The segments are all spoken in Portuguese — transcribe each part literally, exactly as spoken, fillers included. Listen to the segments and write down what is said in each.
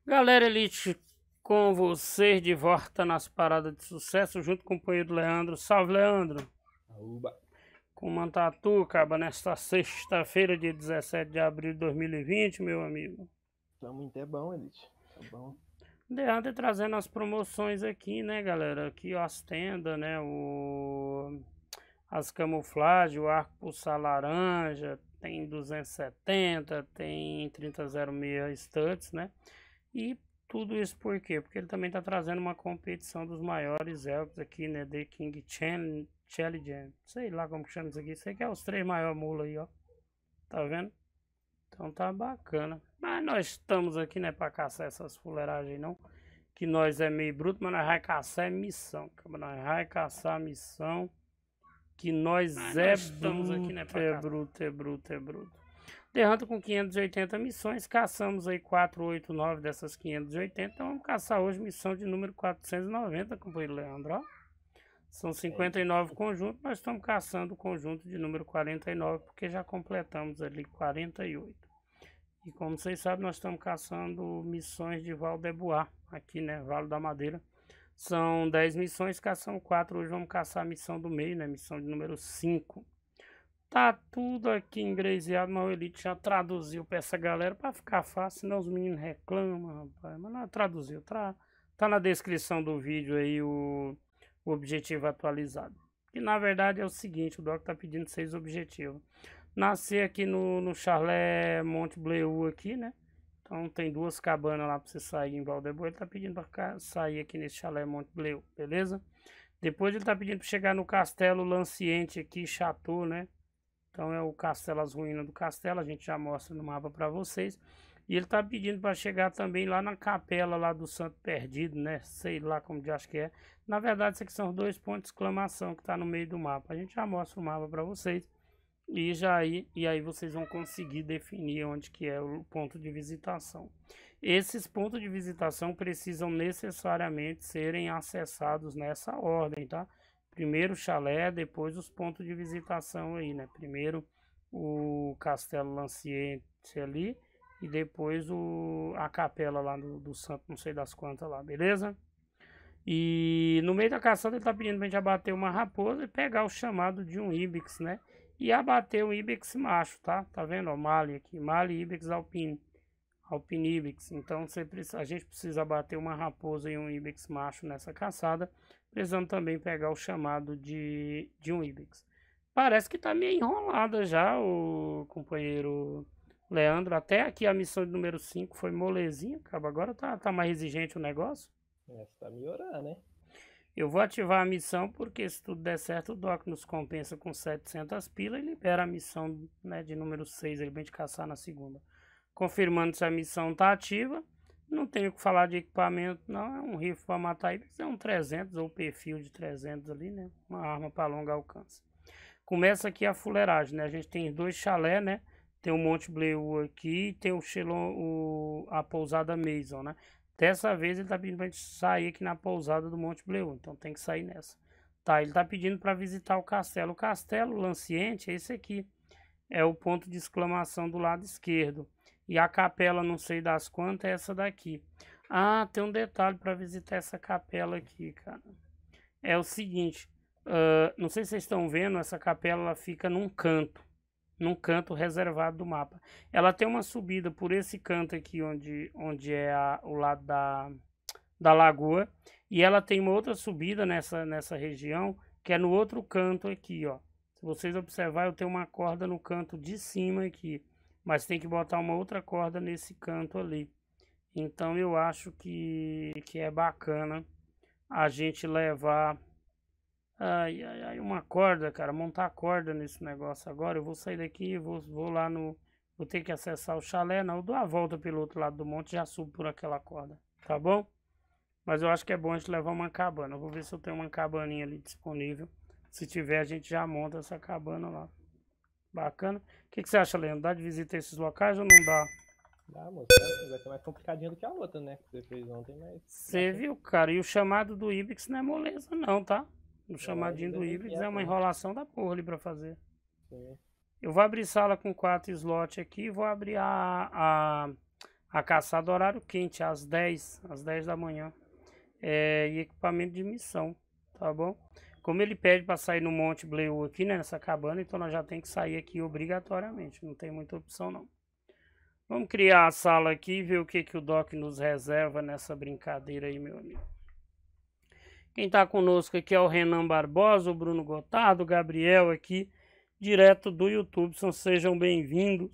Galera Elite, com vocês de volta nas paradas de sucesso, junto com o companheiro Leandro. Salve, Leandro! Uba. Como tá tu, caba, nesta sexta-feira, dia dezessete de abril de dois mil e vinte, meu amigo? Tá muito é bom, Elite. Tá bom. Leandro trazendo as promoções aqui, né, galera? Aqui, ó, as tendas, né? O... As camuflagens, o arco pulsar laranja, tem duzentos e setenta, tem trinta zero seis studs, né? E tudo isso por quê? Porque ele também está trazendo uma competição dos maiores elfos aqui, né? The King Challenge, Challenge, sei lá como que chama isso aqui. Sei que é os três maiores mulas aí, ó. Tá vendo? Então tá bacana. Mas nós estamos aqui, né, pra caçar essas fuleiragens não. Que nós é meio bruto, mas nós vai caçar é missão. Nós vai caçar a missão. Que nós Mas é nós estamos bruto, aqui, né, pra é caçar. bruto, é bruto, é bruto. Derranta com quinhentas e oitenta missões, caçamos aí quatrocentos e oitenta e nove dessas quinhentas e oitenta, então vamos caçar hoje missão de número quatrocentos e noventa, companheiro Leandro, ó. São cinquenta e nove conjuntos, nós estamos caçando o conjunto de número quarenta e nove, porque já completamos ali quarenta e oito. E como vocês sabem, nós estamos caçando missões de Val de Bois, aqui, né, Vale da Madeira. São dez missões, caçamos quatro, hoje vamos caçar a missão do meio, né, missão de número cinco. Tá tudo aqui ingreseado, mas o Elite já traduziu pra essa galera pra ficar fácil, senão os meninos reclamam, rapaz. Mas não traduziu, tá, tá na descrição do vídeo aí o, o objetivo atualizado. Que na verdade é o seguinte, o Doc tá pedindo seis objetivos. Nascer aqui no, no Chalé Monte Bleu aqui, né? Então tem duas cabanas lá pra você sair em Valdeboa. Ele tá pedindo pra sair aqui nesse Chalé Monte Bleu, beleza? Depois ele tá pedindo pra chegar no Castelo Lanciente aqui, Chateau, né? Então é o castelo, as ruínas do castelo, a gente já mostra no mapa para vocês. E ele tá pedindo para chegar também lá na capela lá do Santo Perdido, né? Sei lá como de acho que é. Na verdade, isso aqui são os dois pontos de exclamação que tá no meio do mapa. A gente já mostra o mapa para vocês. E já aí, e aí vocês vão conseguir definir onde que é o ponto de visitação. Esses pontos de visitação precisam necessariamente serem acessados nessa ordem, tá? Primeiro o chalé, depois os pontos de visitação aí, né? Primeiro o Castelo Lanciente ali e depois o, a capela lá do, do santo, não sei das quantas lá, beleza? E no meio da caçada ele tá pedindo pra gente abater uma raposa e pegar o chamado de um Ibex, né? E abater um Ibex macho, tá? Tá vendo? Ó, Mali aqui, Mali Ibex Alpine. Alpine Ibex. Então você precisa, a gente precisa abater uma raposa e um Ibex macho nessa caçada. Precisamos também pegar o chamado de, de um Ibex. Parece que tá meio enrolada já o companheiro Leandro. Até aqui a missão de número cinco foi molezinha, acaba. Agora tá, tá mais exigente o negócio. É, tá melhorando, né? Eu vou ativar a missão porque se tudo der certo o Doc nos compensa com setecentas pilas e libera a missão, né, de número seis, ele vem de caçar na segunda. Confirmando se a missão tá ativa. Não tenho que falar de equipamento não, é um rifle para matar Ibex, é um trezentos ou perfil de trezentos ali, né, uma arma para longo alcance. Começa aqui a fuleiragem, né, a gente tem dois chalé, né, tem o Monte Bleu aqui e tem o, Chelon, o a pousada Mason, né. Dessa vez ele tá pedindo pra gente sair aqui na pousada do Monte Bleu, então tem que sair nessa. Tá, ele tá pedindo para visitar o castelo. O castelo Lanciente é esse aqui. É o ponto de exclamação do lado esquerdo. E a capela, não sei das quantas, é essa daqui. Ah, tem um detalhe para visitar essa capela aqui, cara. É o seguinte, uh, não sei se vocês estão vendo, essa capela ela fica num canto. Num canto reservado do mapa. Ela tem uma subida por esse canto aqui, onde, onde é a, o lado da, da lagoa. E ela tem uma outra subida nessa, nessa região, que é no outro canto aqui, ó. Se vocês observarem, eu tenho uma corda no canto de cima aqui. Mas tem que botar uma outra corda nesse canto ali. Então eu acho que, que é bacana a gente levar... Ai, ai, ai, uma corda, cara, montar corda nesse negócio agora. Eu vou sair daqui, vou, vou lá no... Vou ter que acessar o chalé, não. Eu dou a volta pelo outro lado do monte e já subo por aquela corda, tá bom? Mas eu acho que é bom a gente levar uma cabana. Eu vou ver se eu tenho uma cabaninha ali disponível. Se tiver, a gente já monta essa cabana lá. Bacana. O que, que você acha, Leandro? Dá de visitar esses locais ou não dá? Dá, moço. Vai ser mais complicadinho do que a outra, né? Que você fez ontem, mas... Você viu, cara? E o chamado do Ibex não é moleza, não, tá? O chamadinho do Ibex é uma enrolação da porra ali pra fazer. Sim. Eu vou abrir sala com quatro slots aqui. Vou abrir a, a, A caçada horário quente, às dez, às dez da manhã. É, e equipamento de missão, tá bom? Como ele pede para sair no Monte Bleu aqui, né, nessa cabana, então nós já tem que sair aqui obrigatoriamente, não tem muita opção não. Vamos criar a sala aqui e ver o que, que o Doc nos reserva nessa brincadeira aí, meu amigo. Quem tá conosco aqui é o Renan Barbosa, o Bruno Gotardo, o Gabriel aqui, direto do YouTube, então sejam bem-vindos.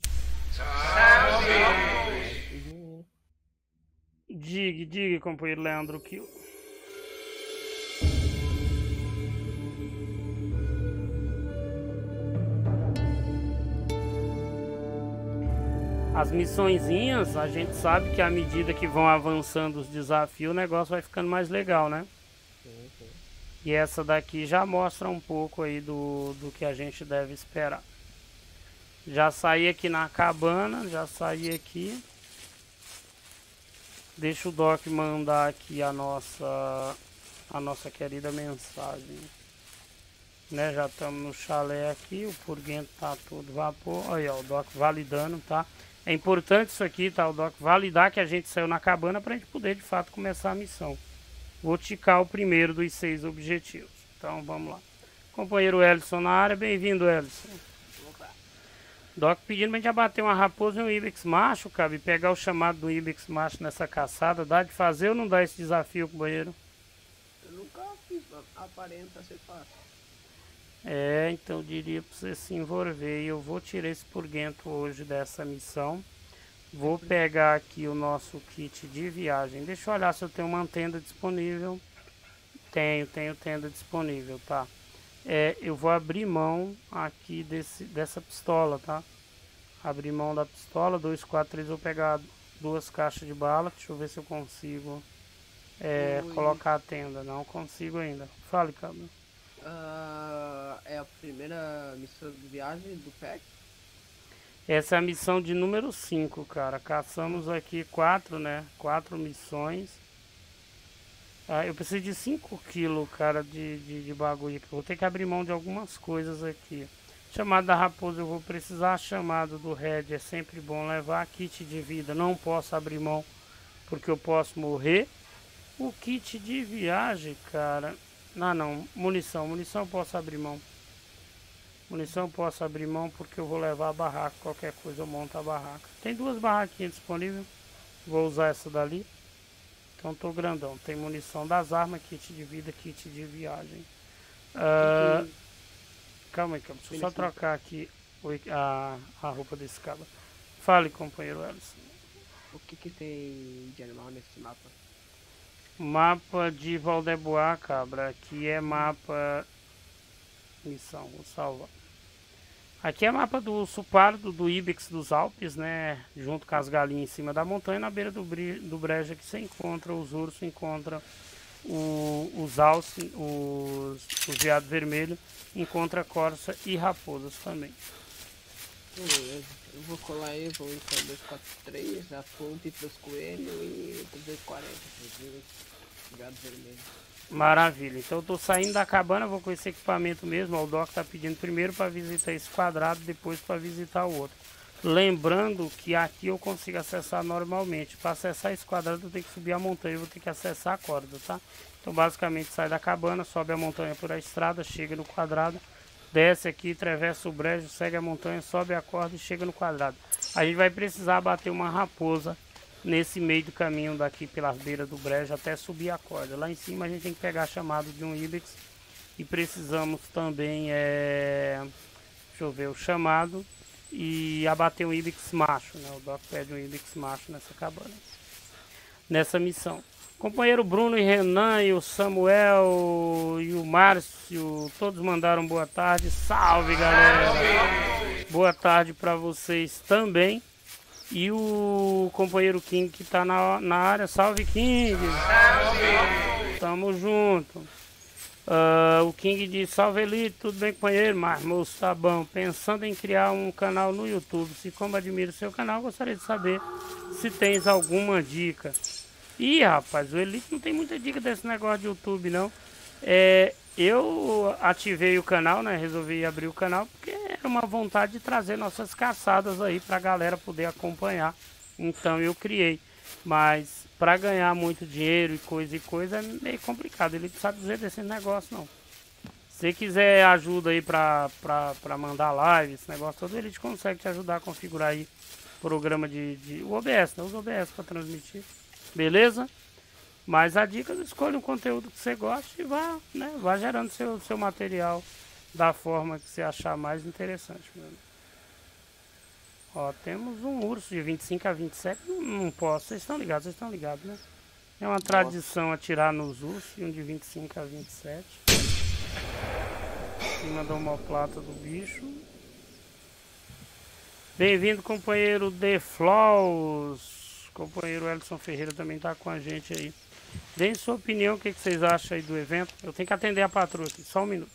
Diga, diga, companheiro Leandro Kill. As missõezinhas, a gente sabe que à medida que vão avançando os desafios, o negócio vai ficando mais legal, né? Sim, sim. E essa daqui já mostra um pouco aí do, do que a gente deve esperar. Já saí aqui na cabana, já saí aqui. Deixa o Doc mandar aqui a nossa, a nossa querida mensagem. Né, já estamos no chalé aqui, o purguento tá todo vapor. Olha, ó, o Doc validando, tá? É importante isso aqui, tá? O Doc validar que a gente saiu na cabana para a gente poder de fato começar a missão. Vou ticar o primeiro dos seis objetivos. Então vamos lá. Companheiro Ellison na área, bem-vindo, Ellison. Opa. Doc pedindo pra gente abater uma raposa e um ibex macho, cara, e pegar o chamado do ibex macho nessa caçada. Dá de fazer ou não dá esse desafio, companheiro? Eu nunca fiz, aparenta ser fácil. É, então eu diria pra você se envolver. E eu vou tirar esse purguento hoje dessa missão. Vou pegar aqui o nosso kit de viagem. Deixa eu olhar se eu tenho uma tenda disponível. Tenho, tenho tenda disponível, tá? É, eu vou abrir mão aqui desse, dessa pistola, tá? Abrir mão da pistola, dois, quatro, três, vou pegar duas caixas de bala. Deixa eu ver se eu consigo é, colocar a tenda. Não consigo ainda. Fale, cara. Uh, é a primeira missão de viagem do P E C? Essa é a missão de número cinco, cara. Caçamos aqui quatro, né? Quatro missões. Ah, eu preciso de cinco quilos, cara, de, de, de bagulho aqui. Vou ter que abrir mão de algumas coisas aqui. Chamado da raposa eu vou precisar. Chamado do Red é sempre bom levar. Kit de vida não posso abrir mão porque eu posso morrer. O kit de viagem, cara... Não, não. Munição. Munição eu posso abrir mão. Munição eu posso abrir mão porque eu vou levar a barraca. Qualquer coisa eu monto a barraca. Tem duas barraquinhas disponíveis. Vou usar essa dali. Então tô grandão. Tem munição das armas, kit de vida, kit de viagem. Uh, calma aí, calma. Deixa eu só trocar aqui a, a roupa desse cara. Fale, companheiro Ellison. O que que tem de animal nesse mapa? Mapa de Valdebois, cabra. Aqui é mapa... Missão, vou salvar. Aqui é mapa do urso pardo, do ibex dos Alpes, né? Junto com as galinhas em cima da montanha. Na beira do, do brejo que você encontra os ursos, encontra o, os alces, os, os veados vermelhos, encontra corça e raposas também. Beleza, eu vou colar aí, vou entrar dois quatro três, a ponte para os coelhos e duzentos e quarenta, veado vermelho. Maravilha, então eu tô saindo da cabana, vou com esse equipamento mesmo. O Doc tá pedindo primeiro para visitar esse quadrado, depois para visitar o outro. Lembrando que aqui eu consigo acessar normalmente. Para acessar esse quadrado eu tenho que subir a montanha, eu vou ter que acessar a corda, tá? Então basicamente sai da cabana, sobe a montanha por a estrada, chega no quadrado, desce aqui, atravessa o brejo, segue a montanha, sobe a corda e chega no quadrado. A gente vai precisar bater uma raposa nesse meio do caminho daqui pelas beiras do brejo até subir a corda. Lá em cima a gente tem que pegar a chamada de um ibex e precisamos também, é... deixa eu ver, o chamado e abater um ibex macho, né? O Doc pede um ibex macho nessa cabana, nessa missão. Companheiro Bruno e Renan e o Samuel e o Márcio, todos mandaram boa tarde. Salve, galera! Boa tarde para vocês também. E o companheiro King que tá na, na área. Salve, King! Salve! Tamo junto. Uh, o King diz, salve Elite, tudo bem, companheiro? Mas moço, tá bom. Pensando em criar um canal no YouTube. Se como admiro o seu canal, gostaria de saber se tens alguma dica. Ih, rapaz, o Elite não tem muita dica desse negócio de YouTube, não. É, eu ativei o canal, né? Resolvi abrir o canal porque era uma vontade de trazer nossas caçadas aí pra galera poder acompanhar. Então eu criei. Mas para ganhar muito dinheiro e coisa e coisa é meio complicado. Ele não sabe dizer desse negócio não. Se você quiser ajuda aí pra, pra, pra mandar live, esse negócio todo, ele te consegue te ajudar a configurar aí programa de, de o O B S, né? Usa o O B S para transmitir. Beleza? Mas a dica é escolha um conteúdo que você gosta e vá, né, vá gerando seu, seu material da forma que você achar mais interessante. Mano. Ó, temos um urso de vinte e cinco a vinte e sete. Não, não posso, vocês estão ligados, vocês estão ligados, né? É uma tradição atirar nos ursos e um de vinte e cinco a vinte e sete. Em cima da omoplata do bicho. Bem-vindo, companheiro The Flaws. Companheiro Elson Ferreira também tá com a gente aí. Deem sua opinião, o que, que vocês acham aí do evento. Eu tenho que atender a patroa aqui, só um minuto.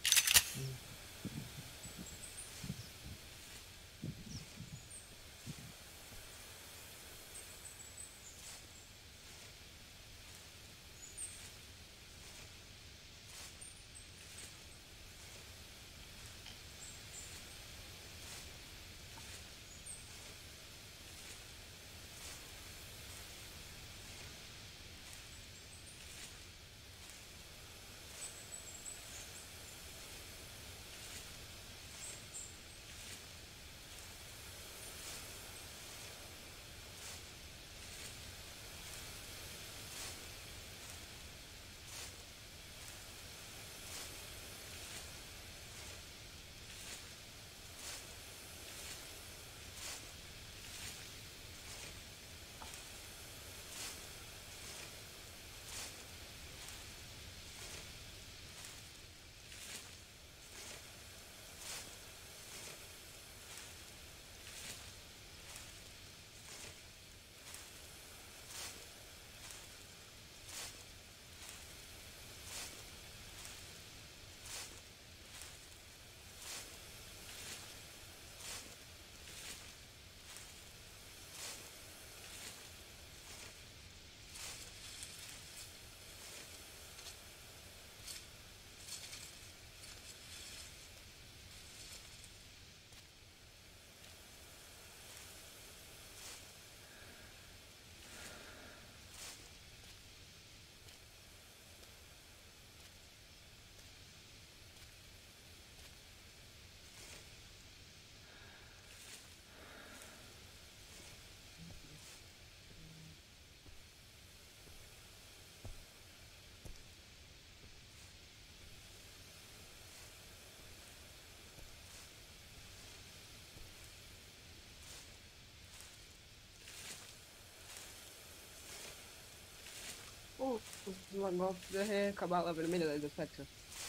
Pô, os Lagolf é com a bala vermelha da dezessete.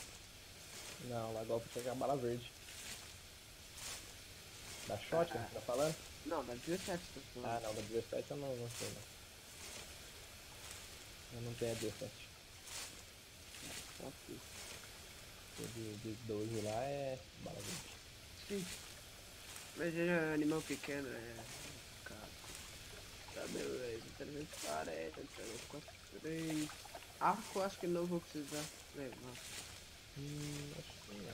Não, lá golpe tem a bala verde. Da shot, né? Tá falando? Não, da dezessete, tá falando. Ah, não, da dezessete eu não, não sei não. Eu não tenho a dezessete. Só aqui. O de, de doze lá é bala verde. Sim. Mas é animal pequeno, é. Cara. Tá beleza. trezentos e quarenta, trezentos e quarenta e três. Arco acho que não vou precisar levar. Hum, acho que não.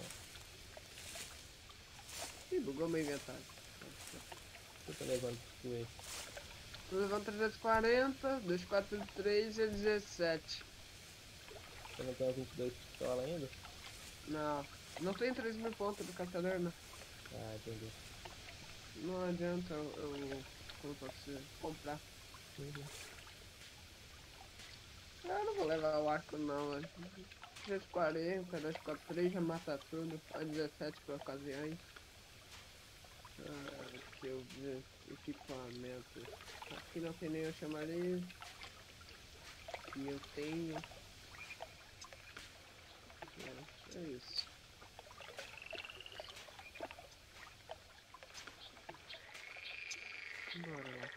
Ih, bugou meu inventário. Eu tô levando isso aí. Tô levando trezentos e quarenta, duzentos e quarenta e três e dezessete. Você não tem a vinte e dois pistola ainda? Não, não tem três mil pontos do caçador, não. Ah, entendi. Não adianta eu, eu como posso comprar. Uhum. Eu não vou levar o arco não, velho. trezentos e quarenta, duzentos e quarenta e três já mata tudo. A dezessete por ocasiões. Ah, deixa eu ver. Equipamento. Aqui não tem nenhum chamariz. E eu tenho. É, é isso. Bora lá.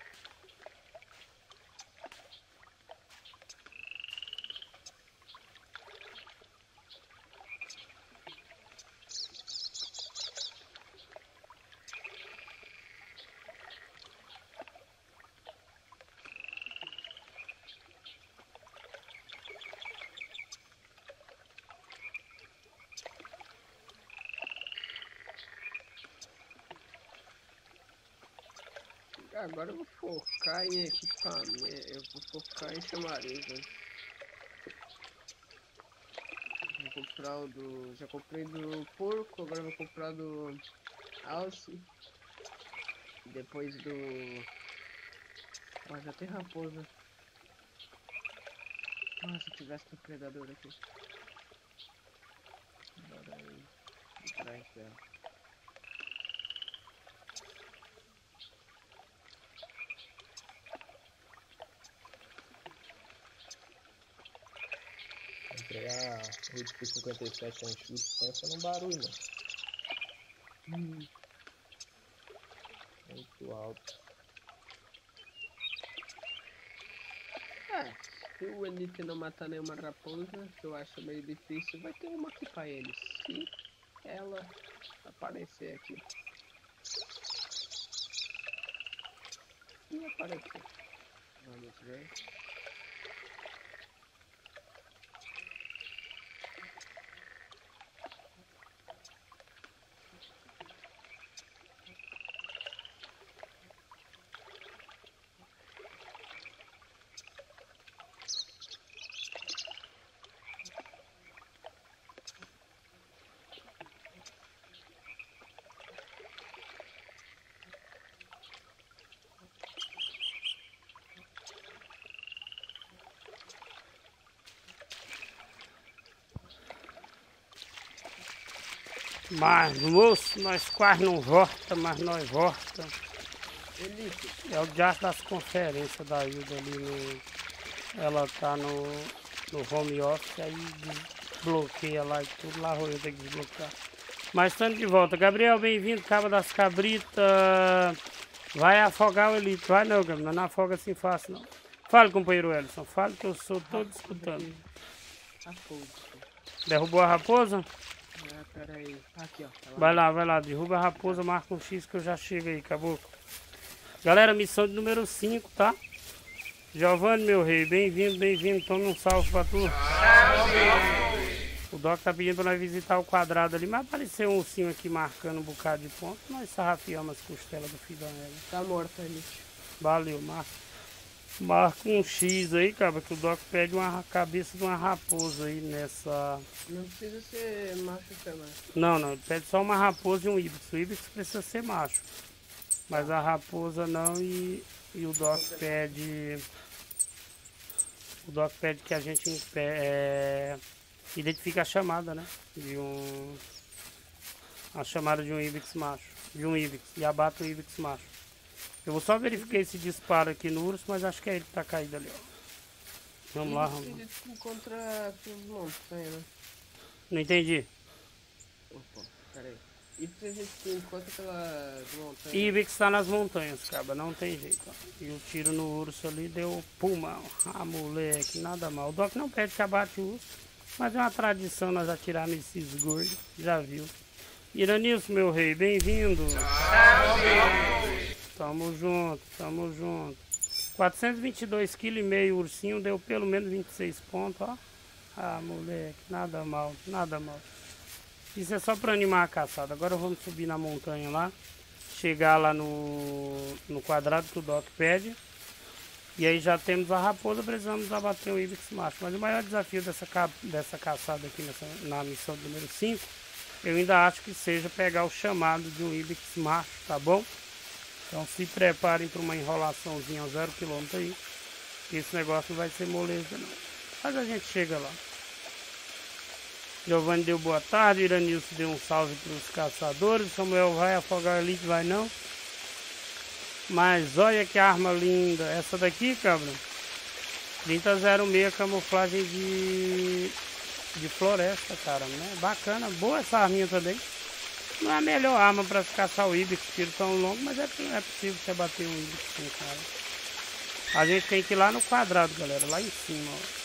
Agora eu vou focar em equipamento. Eu vou focar em chamariz, né? Vou comprar o do. Já comprei do porco, agora eu vou comprar do alce. Depois do. Ó, já tem raposa. Ah, se tivesse um predador aqui. Bora aí. Atrás dela. Entregar o Ritmo cinquenta e sete enxuto, pensa num barulho, né? Hum. Muito alto. É, se o Elite não matar nenhuma raposa, que eu acho meio difícil, vai ter uma aqui pra ele. Se ela aparecer aqui. Se aparecer. Vamos ver. Mas, moço, nós quase não volta, mas nós volta. Elite. É o diacho das conferências da Hilda ali no... Ela tá no, no home office, aí desbloqueia lá e tudo, lá eu tenho que desbloquear. Mas estamos de volta. Gabriel, bem-vindo, Cabo das Cabritas. Vai afogar o Elite. Vai não, Gabriel, não afoga assim fácil não. Fala, companheiro Ellison, fala que eu sou todo escutando. Raposa. Derrubou a raposa? Ah, pera aí. Aqui, ó. Tá Vai lá, vai lá, derruba a raposa, marca um X que eu já chego aí, caboclo. Galera, missão de número cinco, tá? Giovanni, meu rei, bem-vindo, bem-vindo. Toma um salve pra tu. O Doc tá pedindo pra nós visitar o quadrado ali, mas apareceu um ursinho aqui marcando um bocado de ponto. Nós sarrafiamos as costelas do filho da égua. Tá morto, Elite. Valeu, marca. Marca um X aí, cara, que o Doc pede uma cabeça de uma raposa aí nessa... Não precisa ser macho também. Não, não, ele pede só uma raposa e um híbrido. O híbrido precisa ser macho. Mas a raposa não e, e o Doc pede... O Doc pede que a gente é, identifique a chamada, né? De um... A chamada de um híbrido macho. De um híbrido. E abata o híbrido macho. Eu vou só verificar esse disparo aqui no urso, mas acho que é ele que tá caído ali, ó. Vamos lá, vamos lá. A gente encontra as montanhas, né? Não entendi. Opa, peraí. E se a gente encontra pelas montanhas? Ibex tá nas montanhas, cara, não tem jeito. Ó. E o tiro no urso ali deu pulmão. Ah, moleque, nada mal. O Doc não pede que abate o urso, mas é uma tradição nós atirar nesses gordos, já viu. Iranilson, meu rei, bem-vindo. Tamo junto, tamo junto. quatrocentos e vinte e dois quilos e meio, o ursinho deu pelo menos vinte e seis pontos, ó. Ah, moleque, nada mal, nada mal. Isso é só para animar a caçada. Agora vamos subir na montanha lá. Chegar lá no, no quadrado que o Doc pede. E aí já temos a raposa, precisamos abater o Ibex macho. Mas o maior desafio dessa, ca, dessa caçada aqui nessa, na missão número cinco, eu ainda acho que seja pegar o chamado de um Ibex macho, tá bom? Então se preparem para uma enrolaçãozinha a zero quilômetro aí. Esse negócio não vai ser moleza não. Mas a gente chega lá. Giovanni deu boa tarde, Iranilson deu um salve para os caçadores. Samuel vai afogar a Elite, vai não. Mas olha que arma linda. Essa daqui, cabra. trinta zero seis camuflagem de, de floresta, cara, né? Bacana, boa essa arminha também. Não é a melhor arma para caçar o Ibex, tiro tão longo, mas é, é possível você bater um Ibex com o cara. A gente tem que ir lá no quadrado, galera, lá em cima, ó.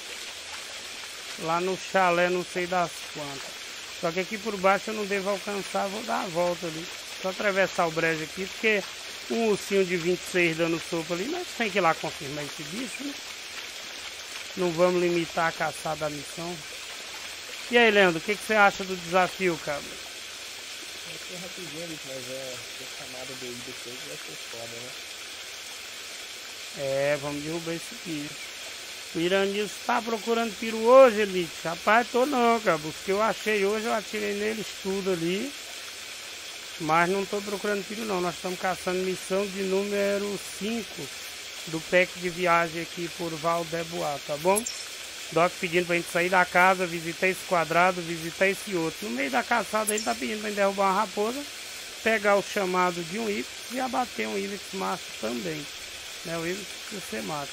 Lá no chalé, não sei das quantas. Só que aqui por baixo eu não devo alcançar, vou dar a volta ali. Só atravessar o brejo aqui, porque um ursinho de vinte e seis dando sopa ali, nós tem que ir lá confirmar esse bicho, né? Não vamos limitar a caçada da missão. E aí, Leandro, o que, que você acha do desafio, cara? Vai ser rapidinho ali, mas é a chamada do Ibex vai ser foda, né? É, vamos derrubar esse aqui. O Iranilson tá procurando peru hoje, Elite. Rapaz, tô não, cara. Os que eu achei hoje, eu atirei neles tudo ali. Mas não tô procurando peru não. Nós estamos caçando missão de número cinco do pack de viagem aqui por Valdebois, tá bom? Doc pedindo pra gente sair da casa, visitar esse quadrado, visitar esse outro. No meio da caçada ele tá pedindo pra gente derrubar uma raposa, pegar o chamado de um Ibex e abater um Ibex macho também. Né? O Ibex precisa ser macho.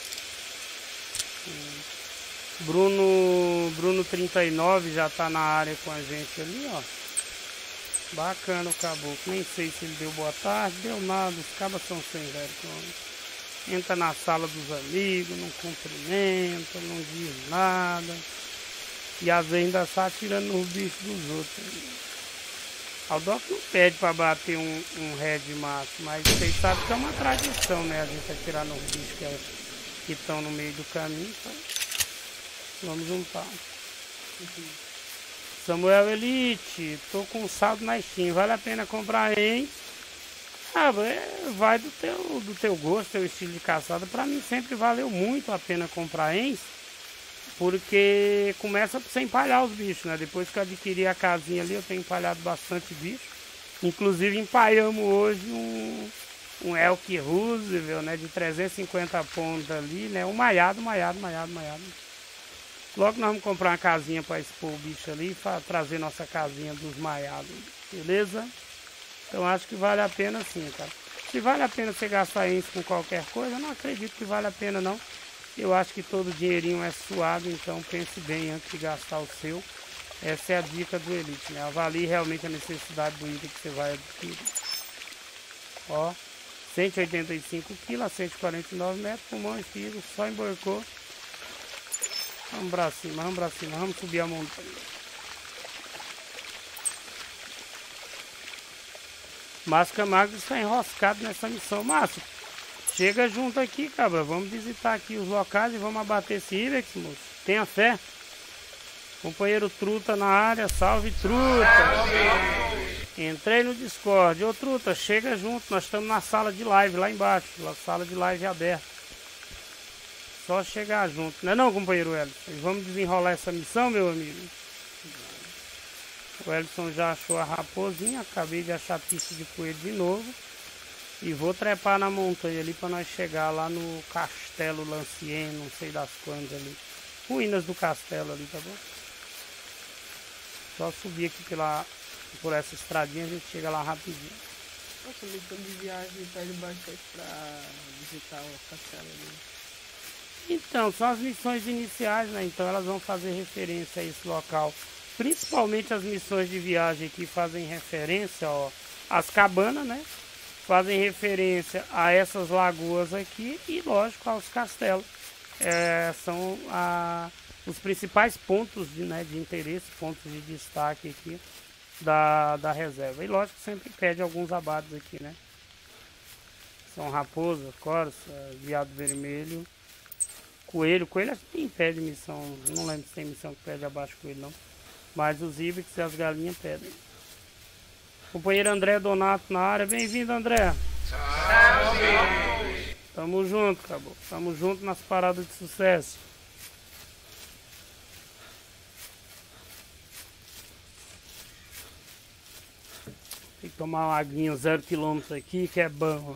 Bruno, Bruno trinta e nove já tá na área com a gente ali, ó. Bacana o caboclo. Nem sei se ele deu boa tarde, deu nada. Os cabas são sem vergonha. Entra na sala dos amigos, não cumprimenta, não diz nada. E às vezes ainda está atirando nos bichos dos outros. O Doc não pede para bater um, um red macho, mas vocês sabem que é uma tradição, né? A gente atirar nos bichos que é, estão no meio do caminho. Então vamos juntar. Samuel Elite, tô com saldo na Steam, vale a pena comprar, hein? Ah, vai do teu, do teu gosto, teu estilo de caçada. Pra mim sempre valeu muito a pena comprar ENS, porque começa por você empalhar os bichos, né? Depois que eu adquiri a casinha ali, eu tenho empalhado bastante bicho. Inclusive empalhamos hoje um, um Elk Roosevelt, né? De trezentos e cinquenta pontos ali, né? Um maiado, maiado, maiado, maiado. Logo nós vamos comprar uma casinha para expor o bicho ali, para trazer nossa casinha dos maiados, beleza? Então acho que vale a pena sim, cara. Se vale a pena você gastar isso com qualquer coisa, eu não acredito que vale a pena não. Eu acho que todo dinheirinho é suado, então pense bem antes de gastar o seu. Essa é a dica do Elite, né? Avalie realmente a necessidade do item que você vai adquirir. Ó, cento e oitenta e cinco quilos a cento e quarenta e nove metros, pulmão e fígado, só emborcou. Vamos pra cima, vamos pra cima, vamos subir a montanha. Márcio Camargo está enroscado nessa missão. Márcio, chega junto aqui, cabra. Vamos visitar aqui os locais e vamos abater esse Ibex, moço. Tenha fé. Companheiro Truta na área. Salve, Truta. Entrei no Discord. Ô, Truta, chega junto. Nós estamos na sala de live lá embaixo. A sala de live aberta. Só chegar junto. Não é não, companheiro Elson? Vamos desenrolar essa missão, meu amigo. O Elson já achou a raposinha. Acabei de achar a pista de coelho de novo. E vou trepar na montanha ali para nós chegar lá no Castelo Lancien, não sei das quantas ali. Ruínas do castelo ali, tá bom? Só subir aqui pela, por essa estradinha, a gente chega lá rapidinho. Nossa, missão de viagem pede bastante pra visitar o castelo ali. Então, são as missões iniciais, né? Então elas vão fazer referência a esse local. Principalmente as missões de viagem que fazem referência, ó, às cabanas, né? Fazem referência a essas lagoas aqui e, lógico, aos castelos. É, são a, os principais pontos de, né, de interesse, pontos de destaque aqui da, da reserva. E, lógico, sempre pede alguns abates aqui, né? São raposa, corça, veado vermelho, coelho. Coelho acho que tem pé de missão, não lembro se tem missão que pede abaixo coelho, não. Mas os Ibex e as galinhas pedem. Companheiro André Donato na área. Bem-vindo, André. Salve. Tamo junto, caboclo. Tamo junto nas paradas de sucesso. Tem que tomar uma aguinha zero quilômetros aqui, que é bom.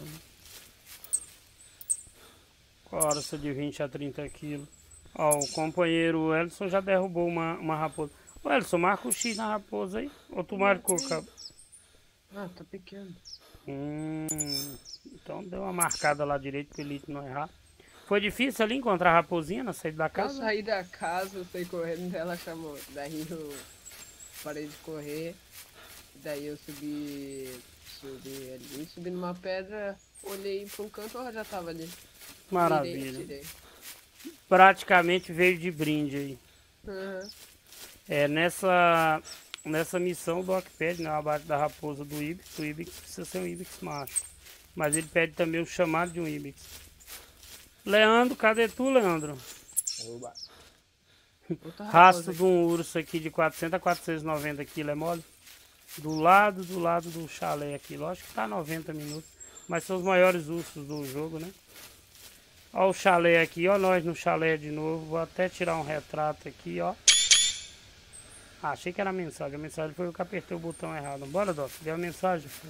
Corça de vinte a trinta quilos. Ó, o companheiro Elson já derrubou uma, uma raposa. Ô, Elson, marca o X na raposa aí. Ou tu marcou, caboclo? Ah, tá pequeno. Hum, então deu uma marcada lá direito pro Elite não errar. Foi difícil ali encontrar a raposinha na saída da casa? Eu saí da casa, eu saí correndo, ela chamou. Daí eu parei de correr. Daí eu subi, subi ali, subi numa pedra, olhei para um canto, ela já tava ali. Maravilha. Tirei, tirei. Praticamente veio de brinde aí. Uhum. É, nessa, nessa missão o Doc pede, né, abaixo da raposa do Ibex. O Ibex precisa ser um Ibex macho. Mas ele pede também o chamado de um Ibex. Leandro, cadê tu, Leandro? Oba. Rastro de um urso aqui de quatrocentos a quatrocentos e noventa quilos, é mole? Do lado, do lado do chalé aqui. Lógico que tá noventa minutos. Mas são os maiores ursos do jogo, né? Ó o chalé aqui, ó nós no chalé de novo. Vou até tirar um retrato aqui, ó. Ah, achei que era a mensagem. A mensagem foi eu que apertei o botão errado. Bora, Doc. Deu a mensagem, filho.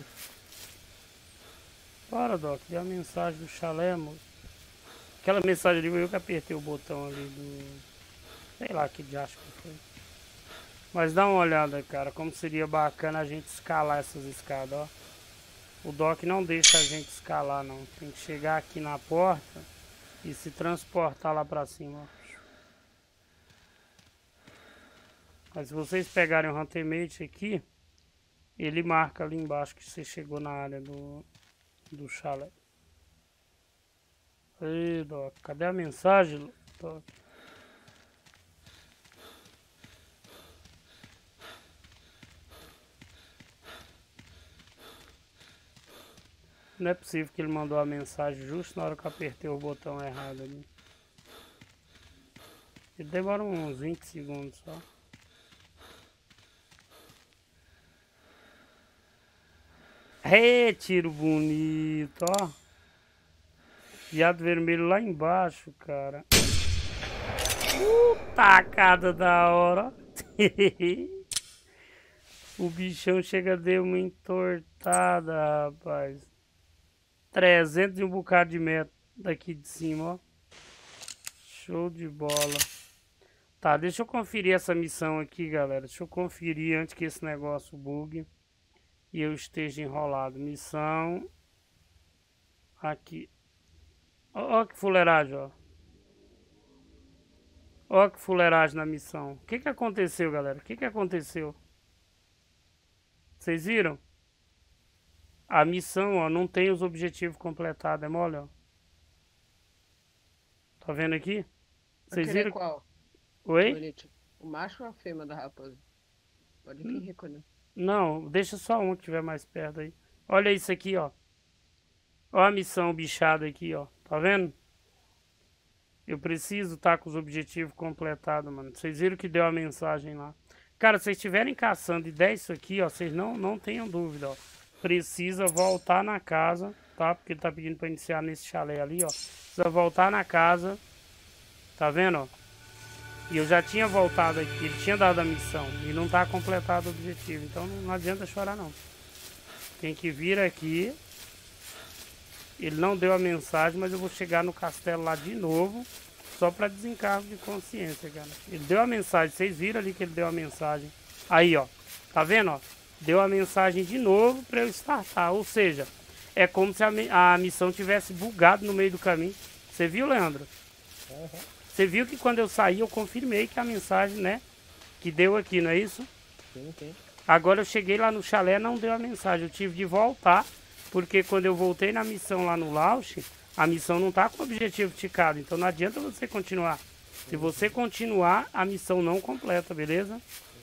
Bora, Doc. Deu a mensagem do chalé, amor. Aquela mensagem ali foi eu que apertei o botão ali do... Sei lá que diacho que foi. Mas dá uma olhada, cara. Como seria bacana a gente escalar essas escadas, ó. O Doc não deixa a gente escalar, não. Tem que chegar aqui na porta e se transportar lá pra cima, ó. Mas se vocês pegarem o Huntermate aqui, ele marca ali embaixo que você chegou na área do, do chalé. Ei, Doc, cadê a mensagem, Doc? Não é possível que ele mandou a mensagem justo na hora que eu apertei o botão errado ali. Ele demora uns vinte segundos só. Ê, tiro bonito, ó. Viado vermelho lá embaixo, cara. Uh, tacada da hora. O bichão chega a dar uma entortada, rapaz. trezentos e um bocado de metro daqui de cima, ó. Show de bola. Tá, deixa eu conferir essa missão aqui, galera. Deixa eu conferir antes que esse negócio bugue e eu esteja enrolado. Missão aqui. Ó, ó que fuleiragem, ó. Ó que fuleiragem na missão. O que que aconteceu, galera? O que que aconteceu? Vocês viram? A missão, ó, não tem os objetivos completados. É mole, ó. Tá vendo aqui? Vocês viram? Qual? Oi? Bonito. O macho ou a fêmea da raposa? Pode vir recolher. Não, deixa só um que tiver mais perto aí. Olha isso aqui, ó. Olha a missão bichada aqui, ó. Tá vendo? Eu preciso estar com os objetivos completados, mano. Vocês viram que deu a mensagem lá. Cara, se vocês estiverem caçando e der isso aqui, ó, vocês não, não tenham dúvida, ó. Precisa voltar na casa, tá? Porque ele tá pedindo pra iniciar nesse chalé ali, ó. Precisa voltar na casa. Tá vendo, ó? E eu já tinha voltado aqui, ele tinha dado a missão. E não tá completado o objetivo. Então não adianta chorar, não. Tem que vir aqui. Ele não deu a mensagem, mas eu vou chegar no castelo lá de novo. Só pra desencargo de consciência, cara. Ele deu a mensagem, vocês viram ali que ele deu a mensagem. Aí, ó. Tá vendo, ó? Deu a mensagem de novo pra eu startar. Ou seja, é como se a, a missão tivesse bugado no meio do caminho. Você viu, Leandro? Uhum. Você viu que quando eu saí, eu confirmei que a mensagem, né? Que deu aqui, não é isso? Sim, sim. Agora eu cheguei lá no chalé, não deu a mensagem. Eu tive de voltar, porque quando eu voltei na missão lá no Lausch, a missão não tá com o objetivo ticado. Então não adianta você continuar. Se você continuar, a missão não completa, beleza?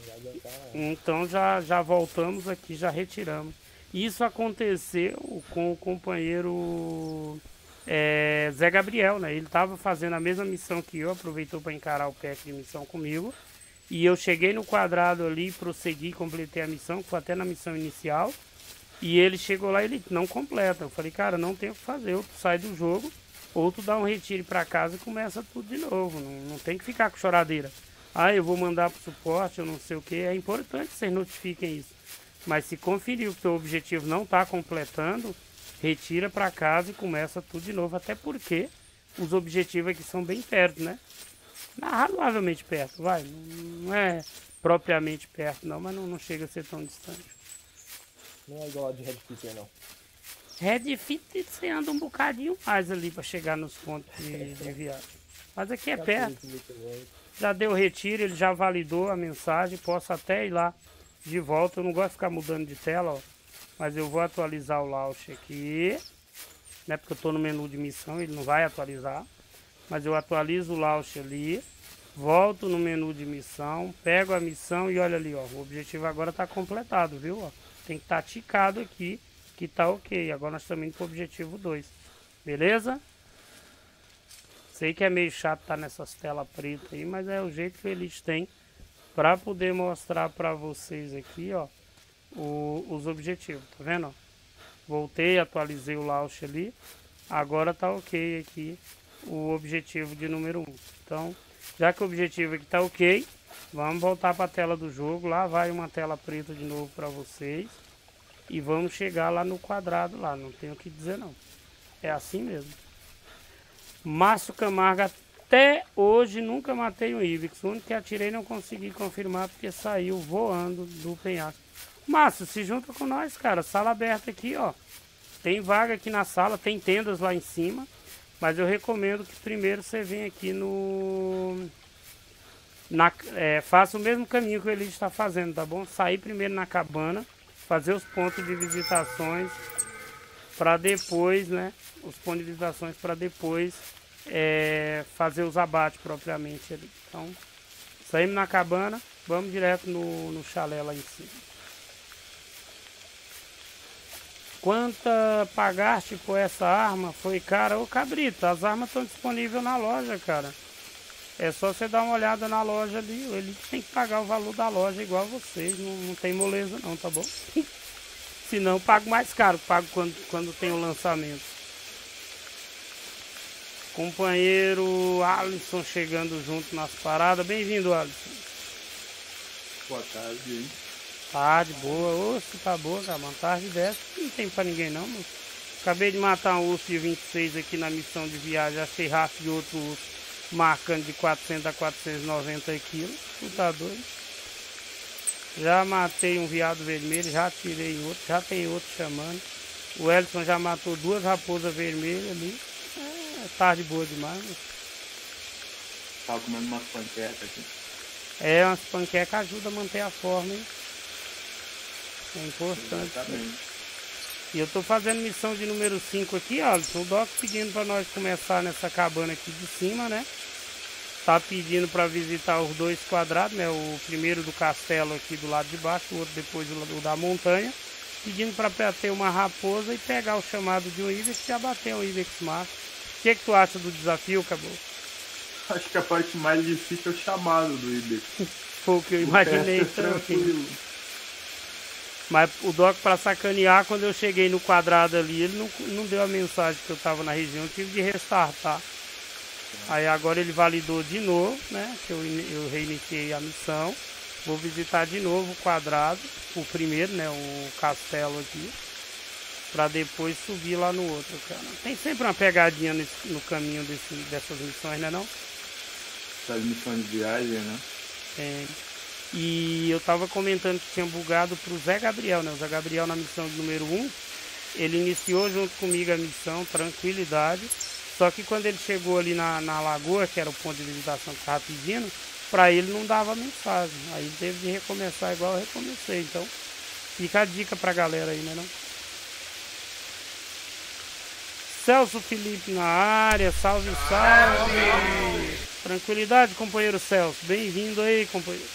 Então já, já voltamos aqui, já retiramos. Isso aconteceu com o companheiro é, Zé Gabriel, né? Ele estava fazendo a mesma missão que eu, aproveitou para encarar o pack de missão comigo. E eu cheguei no quadrado ali, prossegui, completei a missão, que foi até na missão inicial. E ele chegou lá e ele não completa. Eu falei, cara, não tem o que fazer, ou tu sai do jogo, ou tu dá um retiro para casa e começa tudo de novo. Não, não tem que ficar com choradeira. Ah, eu vou mandar pro suporte, eu não sei o que. É importante que vocês notifiquem isso. Mas se conferir que o teu objetivo não está completando, retira para casa e começa tudo de novo. Até porque os objetivos aqui são bem perto, né? Razoavelmente perto, vai. Não é propriamente perto não, mas não, não chega a ser tão distante. Não é igual a de Red Fitter, não. Red Fitter você anda um bocadinho mais ali para chegar nos pontos de, de viagem. Mas aqui é perto. Já deu retiro, ele já validou a mensagem. Posso até ir lá de volta. Eu não gosto de ficar mudando de tela, ó. Mas eu vou atualizar o Lausch aqui. Não é porque eu estou no menu de missão, ele não vai atualizar. Mas eu atualizo o Lausch ali. Volto no menu de missão. Pego a missão e olha ali, ó. O objetivo agora está completado, viu? Ó. Tem que estar tá ticado aqui, que tá ok. Agora nós estamos indo para o objetivo dois. Beleza? Sei que é meio chato estar tá nessas telas pretas aí, mas é o jeito que eles têm para poder mostrar para vocês aqui, ó, o, os objetivos, tá vendo? Ó? Voltei, atualizei o Lausch ali, agora tá ok aqui o objetivo de número um. Então, já que o objetivo aqui tá ok, vamos voltar para a tela do jogo. Lá vai uma tela preta de novo para vocês. E vamos chegar lá no quadrado lá, não tenho o que dizer não. É assim mesmo. Márcio Camargo, até hoje nunca matei um Ibex. O único que atirei não consegui confirmar porque saiu voando do penhasco. Márcio, se junta com nós, cara. Sala aberta aqui, ó. Tem vaga aqui na sala, tem tendas lá em cima. Mas eu recomendo que primeiro você venha aqui no... Na, é, faça o mesmo caminho que o Elite está fazendo, tá bom? Sair primeiro na cabana, fazer os pontos de visitações para depois, né? Os pontos de visitações para depois é, fazer os abates propriamente ali. Então, saímos na cabana, vamos direto no, no chalé lá em cima. Quanta pagaste por essa arma? Foi cara? Ô Cabrito, as armas estão disponíveis na loja, cara. É só você dar uma olhada na loja ali. O Elite tem que pagar o valor da loja igual a vocês. Não, não tem moleza não, tá bom? Se não, pago mais caro. Pago quando, quando tem o lançamento. Companheiro Alisson chegando junto nas paradas. Bem-vindo, Alisson. Boa tarde, hein? Tarde, boa. Oxe, tá boa, cara. Uma tarde dessa não tem pra ninguém não, moço. Acabei de matar um urso de vinte e seis aqui na missão de viagem. Achei rastro de outro urso marcando de quatrocentos a quatrocentos e noventa quilos. Tu tá doido? Já matei um veado vermelho, já tirei outro, já tem outro chamando. O Elton já matou duas raposas vermelhas ali. É tarde boa demais, moço. Tava comendo umas panquecas aqui. É, umas panquecas ajudam a manter a forma, hein? É importante. Exatamente. E eu tô fazendo missão de número cinco aqui, Alisson. O Doc pedindo para nós começar nessa cabana aqui de cima, né? Tá pedindo para visitar os dois quadrados, né? O primeiro do castelo aqui do lado de baixo, o outro depois do da montanha. Pedindo para ter uma raposa e pegar o chamado de um Ibex e abater um Ibex macho. O que, que tu acha do desafio, Caboclo? Acho que a parte mais difícil é o chamado do Ibex. Foi o que eu imaginei também. Mas o Doc, para sacanear, quando eu cheguei no quadrado ali, ele não, não deu a mensagem que eu estava na região, eu tive de restartar. Aí agora ele validou de novo, né? Que eu, eu reiniciei a missão. Vou visitar de novo o quadrado, o primeiro, né? O castelo aqui. Para depois subir lá no outro, cara. Tem sempre uma pegadinha nesse, no caminho desse, dessas missões, né não? Das missões de viagem, né? Tem. E eu tava comentando que tinha bugado pro Zé Gabriel, né? O Zé Gabriel na missão número um, ele iniciou junto comigo a missão, tranquilidade. Só que quando ele chegou ali na, na lagoa, que era o ponto de visitação que estava pedindo, para ele não dava mensagem. Aí ele teve de recomeçar igual eu recomecei. Então, fica a dica pra galera aí, né não? Celso Felipe na área, salve, salve! Tranquilidade, companheiro Celso. Bem-vindo aí, companheiro.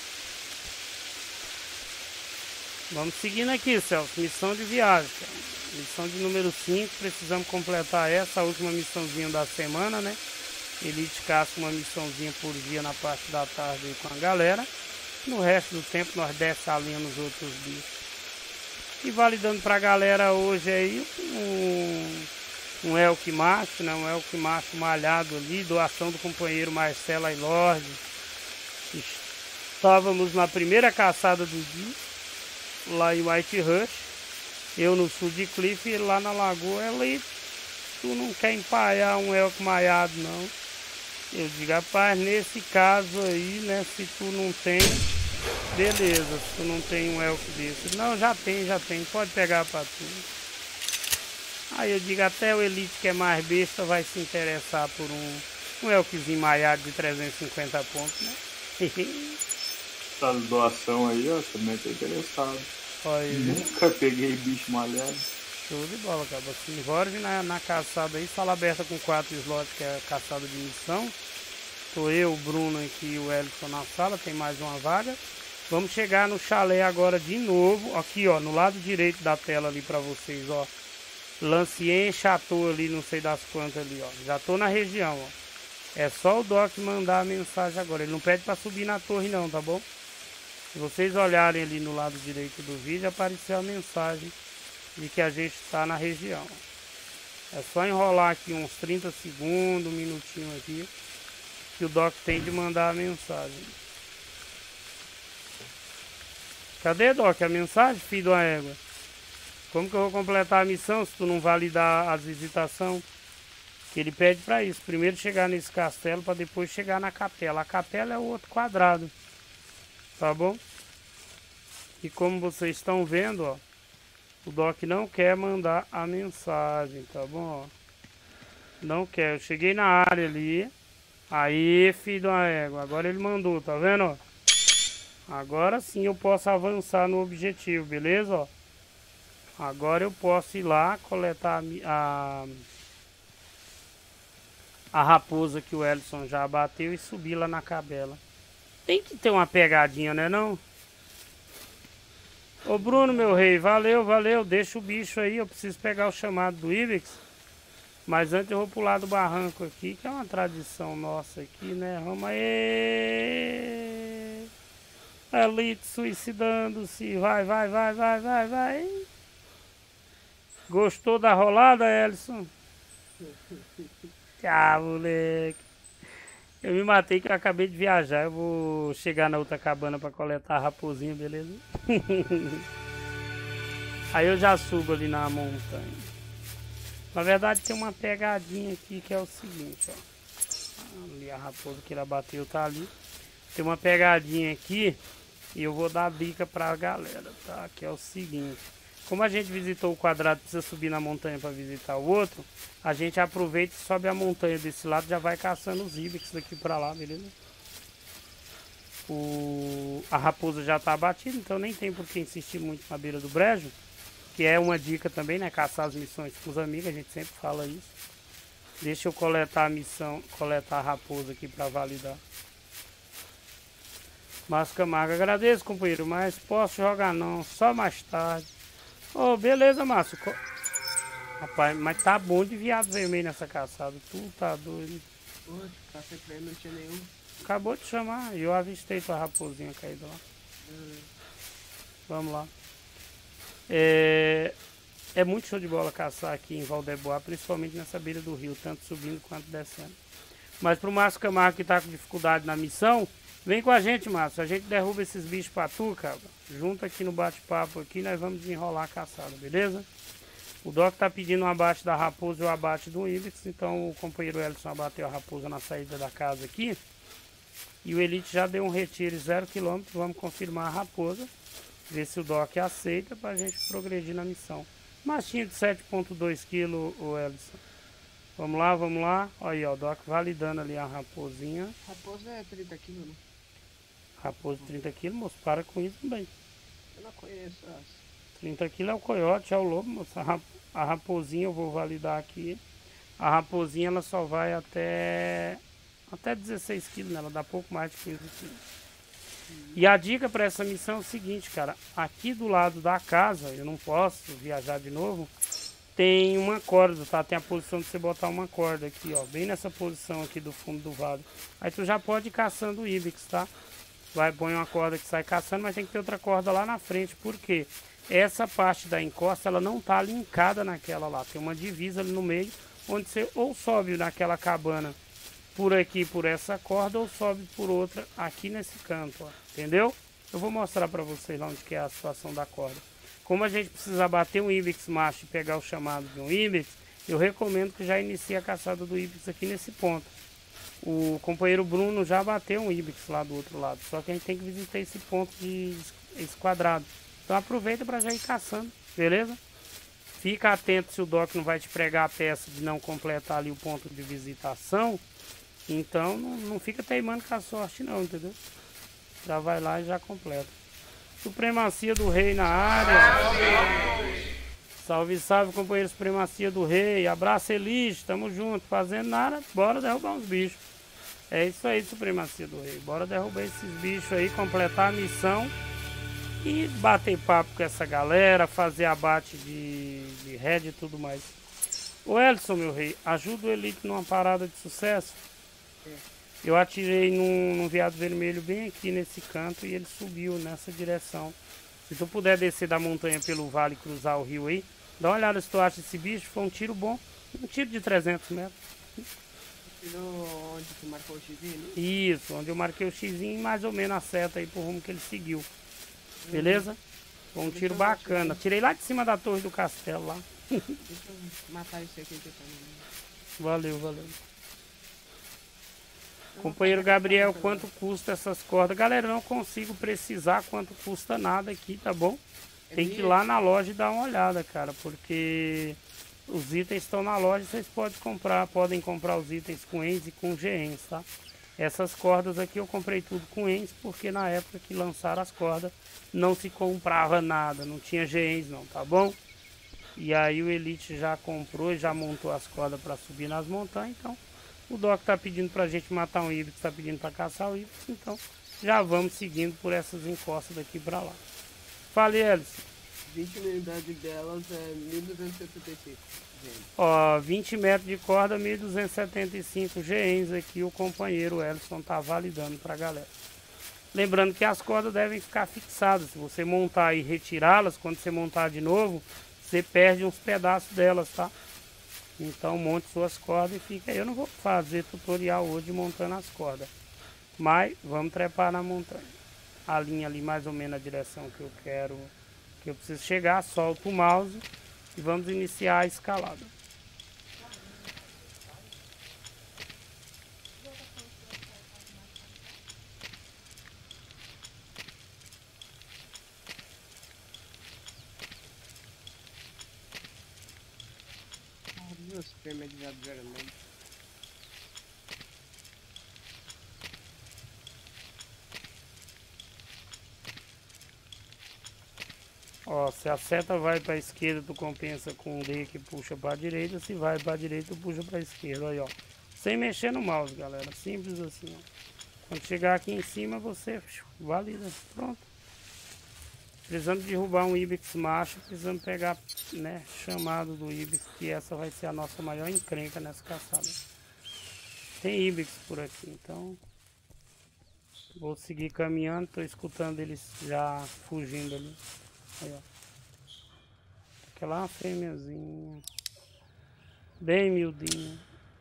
Vamos seguindo aqui, Celso. Missão de viagem, cara. Missão de número cinco. Precisamos completar essa, a última missãozinha da semana, né? Elite caça uma missãozinha por dia na parte da tarde aí com a galera. No resto do tempo nós desce a linha nos outros bichos. E validando pra galera hoje aí um, um elk macho, né? Um elk macho malhado ali. Doação do companheiro Marcelo Aylord. Estávamos na primeira caçada do dia. Lá em White Rush, eu no sul de Cliff e lá na lagoa. Ela aí, tu não quer empalhar um elk maiado não. Eu digo, rapaz, nesse caso aí, né, se tu não tem, beleza, se tu não tem um elk desse. Não, já tem, já tem, pode pegar pra tu. Aí eu digo, até o Elite que é mais besta vai se interessar por um, um elkzinho maiado de trezentos e cinquenta pontos, né? Essa doação aí, ó, também tô interessado. Olha, nunca peguei bicho malhado. Show de bola, cara. Se envolve na, na caçada aí, sala aberta com quatro slots, que é a caçada de missão. Tô eu, o Bruno aqui e o Elton na sala, tem mais uma vaga. Vamos chegar no chalé agora de novo. Aqui, ó, no lado direito da tela ali pra vocês, ó. Lancien Chateau ali, não sei das quantas ali, ó. Já tô na região, ó. É só o Doc mandar a mensagem agora. Ele não pede pra subir na torre não, tá bom? Se vocês olharem ali no lado direito do vídeo, apareceu a mensagem de que a gente está na região. É só enrolar aqui uns trinta segundos, um minutinho aqui, que o Doc tem de mandar a mensagem. Cadê, Doc, a mensagem, filho de uma égua? Como que eu vou completar a missão se tu não validar as visitações? Que ele pede para isso. Primeiro chegar nesse castelo para depois chegar na capela. A capela é o outro quadrado. Tá bom? E como vocês estão vendo, ó, o Doc não quer mandar a mensagem, tá bom? Ó, não quer. Eu cheguei na área ali. Aí, filho de uma égua. Agora ele mandou, tá vendo, ó? Agora sim eu posso avançar no objetivo, beleza, ó? Agora eu posso ir lá coletar a, a raposa que o Ellison já abateu e subir lá na cabela. Tem que ter uma pegadinha, né não? Ô Bruno, meu rei, valeu, valeu. Deixa o bicho aí, eu preciso pegar o chamado do Ibex. Mas antes eu vou pular do barranco aqui, que é uma tradição nossa aqui, né? Vamos aí. Elite suicidando-se. Vai, vai, vai, vai, vai, vai. Gostou da rolada, Ellison? Ah, moleque. Eu me matei que eu acabei de viajar. Eu vou chegar na outra cabana pra coletar a raposinha, beleza? Aí eu já subo ali na montanha. Na verdade tem uma pegadinha aqui que é o seguinte, ó. Ali a raposa que ela bateu tá ali. Tem uma pegadinha aqui e eu vou dar dica pra galera, tá? Que é o seguinte. Como a gente visitou o quadrado, precisa subir na montanha para visitar o outro, a gente aproveita e sobe a montanha desse lado e já vai caçando os Ibex daqui para lá, beleza? O... A raposa já tá abatida, então nem tem por que insistir muito na beira do brejo, que é uma dica também, né? Caçar as missões com os amigos, a gente sempre fala isso. Deixa eu coletar a missão, coletar a raposa aqui para validar. Márcio Camargo, agradeço, companheiro, mas posso jogar não, só mais tarde. Ô, oh, beleza, Márcio. Rapaz, mas tá bom de viado vermelho nessa caçada. Tu tá doido. Poxa, passei pra ele, não tinha nenhum. Acabou de chamar. Eu avistei tua raposinha caída lá. Hum. Vamos lá. É... é muito show de bola caçar aqui em Valdeboa, principalmente nessa beira do rio, tanto subindo quanto descendo. Mas pro Márcio Camargo que tá com dificuldade na missão, vem com a gente, Márcio. A gente derruba esses bichos pra tu, cara. Junto aqui no bate-papo aqui, nós vamos desenrolar a caçada, beleza? O Doc tá pedindo um abate da raposa e o abate do Ibex. Então o companheiro Ellison abateu a raposa na saída da casa aqui. E o Elite já deu um retiro zero quilômetro. Vamos confirmar a raposa. Ver se o Doc aceita pra gente progredir na missão. Machinho de sete vírgula dois quilos, o Ellison. Vamos lá, vamos lá. Olha aí, ó, o Doc validando ali a raposinha. Raposa é trinta quilos, né? Raposa de trinta quilos, moço, para com isso também. Eu não conheço as. trinta quilos é o coiote, é o lobo, moço. A, rap a raposinha eu vou validar aqui. A raposinha ela só vai até até dezesseis quilos, né? Ela dá pouco mais de quinze quilos. Hum. E a dica para essa missão é o seguinte, cara. Aqui do lado da casa, eu não posso viajar de novo, tem uma corda, tá? Tem a posição de você botar uma corda aqui, ó. Bem nessa posição aqui do fundo do vale. Aí tu já pode ir caçando o Ibex, tá? Vai, põe uma corda que sai caçando, mas tem que ter outra corda lá na frente, porque essa parte da encosta, ela não tá linkada naquela lá. Tem uma divisa ali no meio, onde você ou sobe naquela cabana por aqui, por essa corda, ou sobe por outra aqui nesse canto, ó. Entendeu? Eu vou mostrar pra vocês lá onde que é a situação da corda. Como a gente precisa bater um Ibex macho e pegar o chamado de um Ibex, eu recomendo que já inicie a caçada do Ibex aqui nesse ponto. O companheiro Bruno já bateu um Ibex lá do outro lado. Só que a gente tem que visitar esse ponto de esse quadrado. Então aproveita para já ir caçando, beleza? Fica atento se o Doc não vai te pregar a peça de não completar ali o ponto de visitação. Então não, não fica teimando com a sorte não, entendeu? Já vai lá e já completa. Supremacia do Rei na área. Salve, salve, companheiro. Supremacia do Rei. Abraço, Elige. Tamo junto. Fazendo nada. Bora derrubar uns bichos. É isso aí, Supremacia do Rei. Bora derrubar esses bichos aí. Completar a missão. E bater papo com essa galera. Fazer abate de, de head e tudo mais. Ô, Ellison, meu rei. Ajuda o Elite numa parada de sucesso. Eu atirei num, num veado vermelho bem aqui nesse canto. E ele subiu nessa direção. Se tu puder descer da montanha pelo vale e cruzar o rio aí, dá uma olhada se tu acha esse bicho. Foi um tiro bom. Um tiro de trezentos metros. Tirou onde você marcou o xizinho, né? Isso, onde eu marquei o xizinho, mais ou menos a seta aí pro rumo que ele seguiu. Beleza? Foi um tiro bacana. Tirei lá de cima da torre do castelo lá. Deixa eu matar esse aqui que tá no... Valeu, valeu. Companheiro Gabriel, quanto custa essas cordas? Galera, eu não consigo precisar quanto custa nada aqui, tá bom? Tem que ir lá na loja e dar uma olhada, cara, porque os itens estão na loja, vocês podem comprar, podem comprar os itens com E N S e com G E N S, tá? Essas cordas aqui eu comprei tudo com E N S, porque na época que lançaram as cordas não se comprava nada, não tinha G E N S não, tá bom? E aí o Elite já comprou e já montou as cordas para subir nas montanhas, então o Doc tá pedindo pra gente matar um Ibex, tá pedindo para caçar o Ibex, então já vamos seguindo por essas encostas daqui para lá. Fale, Ellison. vinte unidades delas é mil duzentos e setenta e cinco. Gente. Ó, vinte metros de corda, mil duzentos e setenta e cinco G E N S aqui, o companheiro Ellison tá validando pra galera. Lembrando que as cordas devem ficar fixadas. Se você montar e retirá-las, quando você montar de novo, você perde uns pedaços delas, tá? Então monte suas cordas e fica aí. Eu não vou fazer tutorial hoje montando as cordas, mas vamos trepar na montanha. A linha ali mais ou menos a direção que eu quero, que eu preciso chegar, solto o mouse e vamos iniciar a escalada. Meu supermediado vermelho. Ó, se a seta vai para a esquerda, tu compensa com o D que puxa para a direita. Se vai para a direita, tu puxa para a esquerda. Aí, ó. Sem mexer no mouse, galera. Simples assim, ó. Quando chegar aqui em cima, você valida. Pronto. Precisamos derrubar um Ibex macho. Precisamos pegar, né, chamado do Ibex. Que essa vai ser a nossa maior encrenca nessa caçada. Tem Ibex por aqui, então... Vou seguir caminhando. Tô escutando eles já fugindo ali. Aí, ó. Aquela é uma fêmeazinha. Bem miudinha.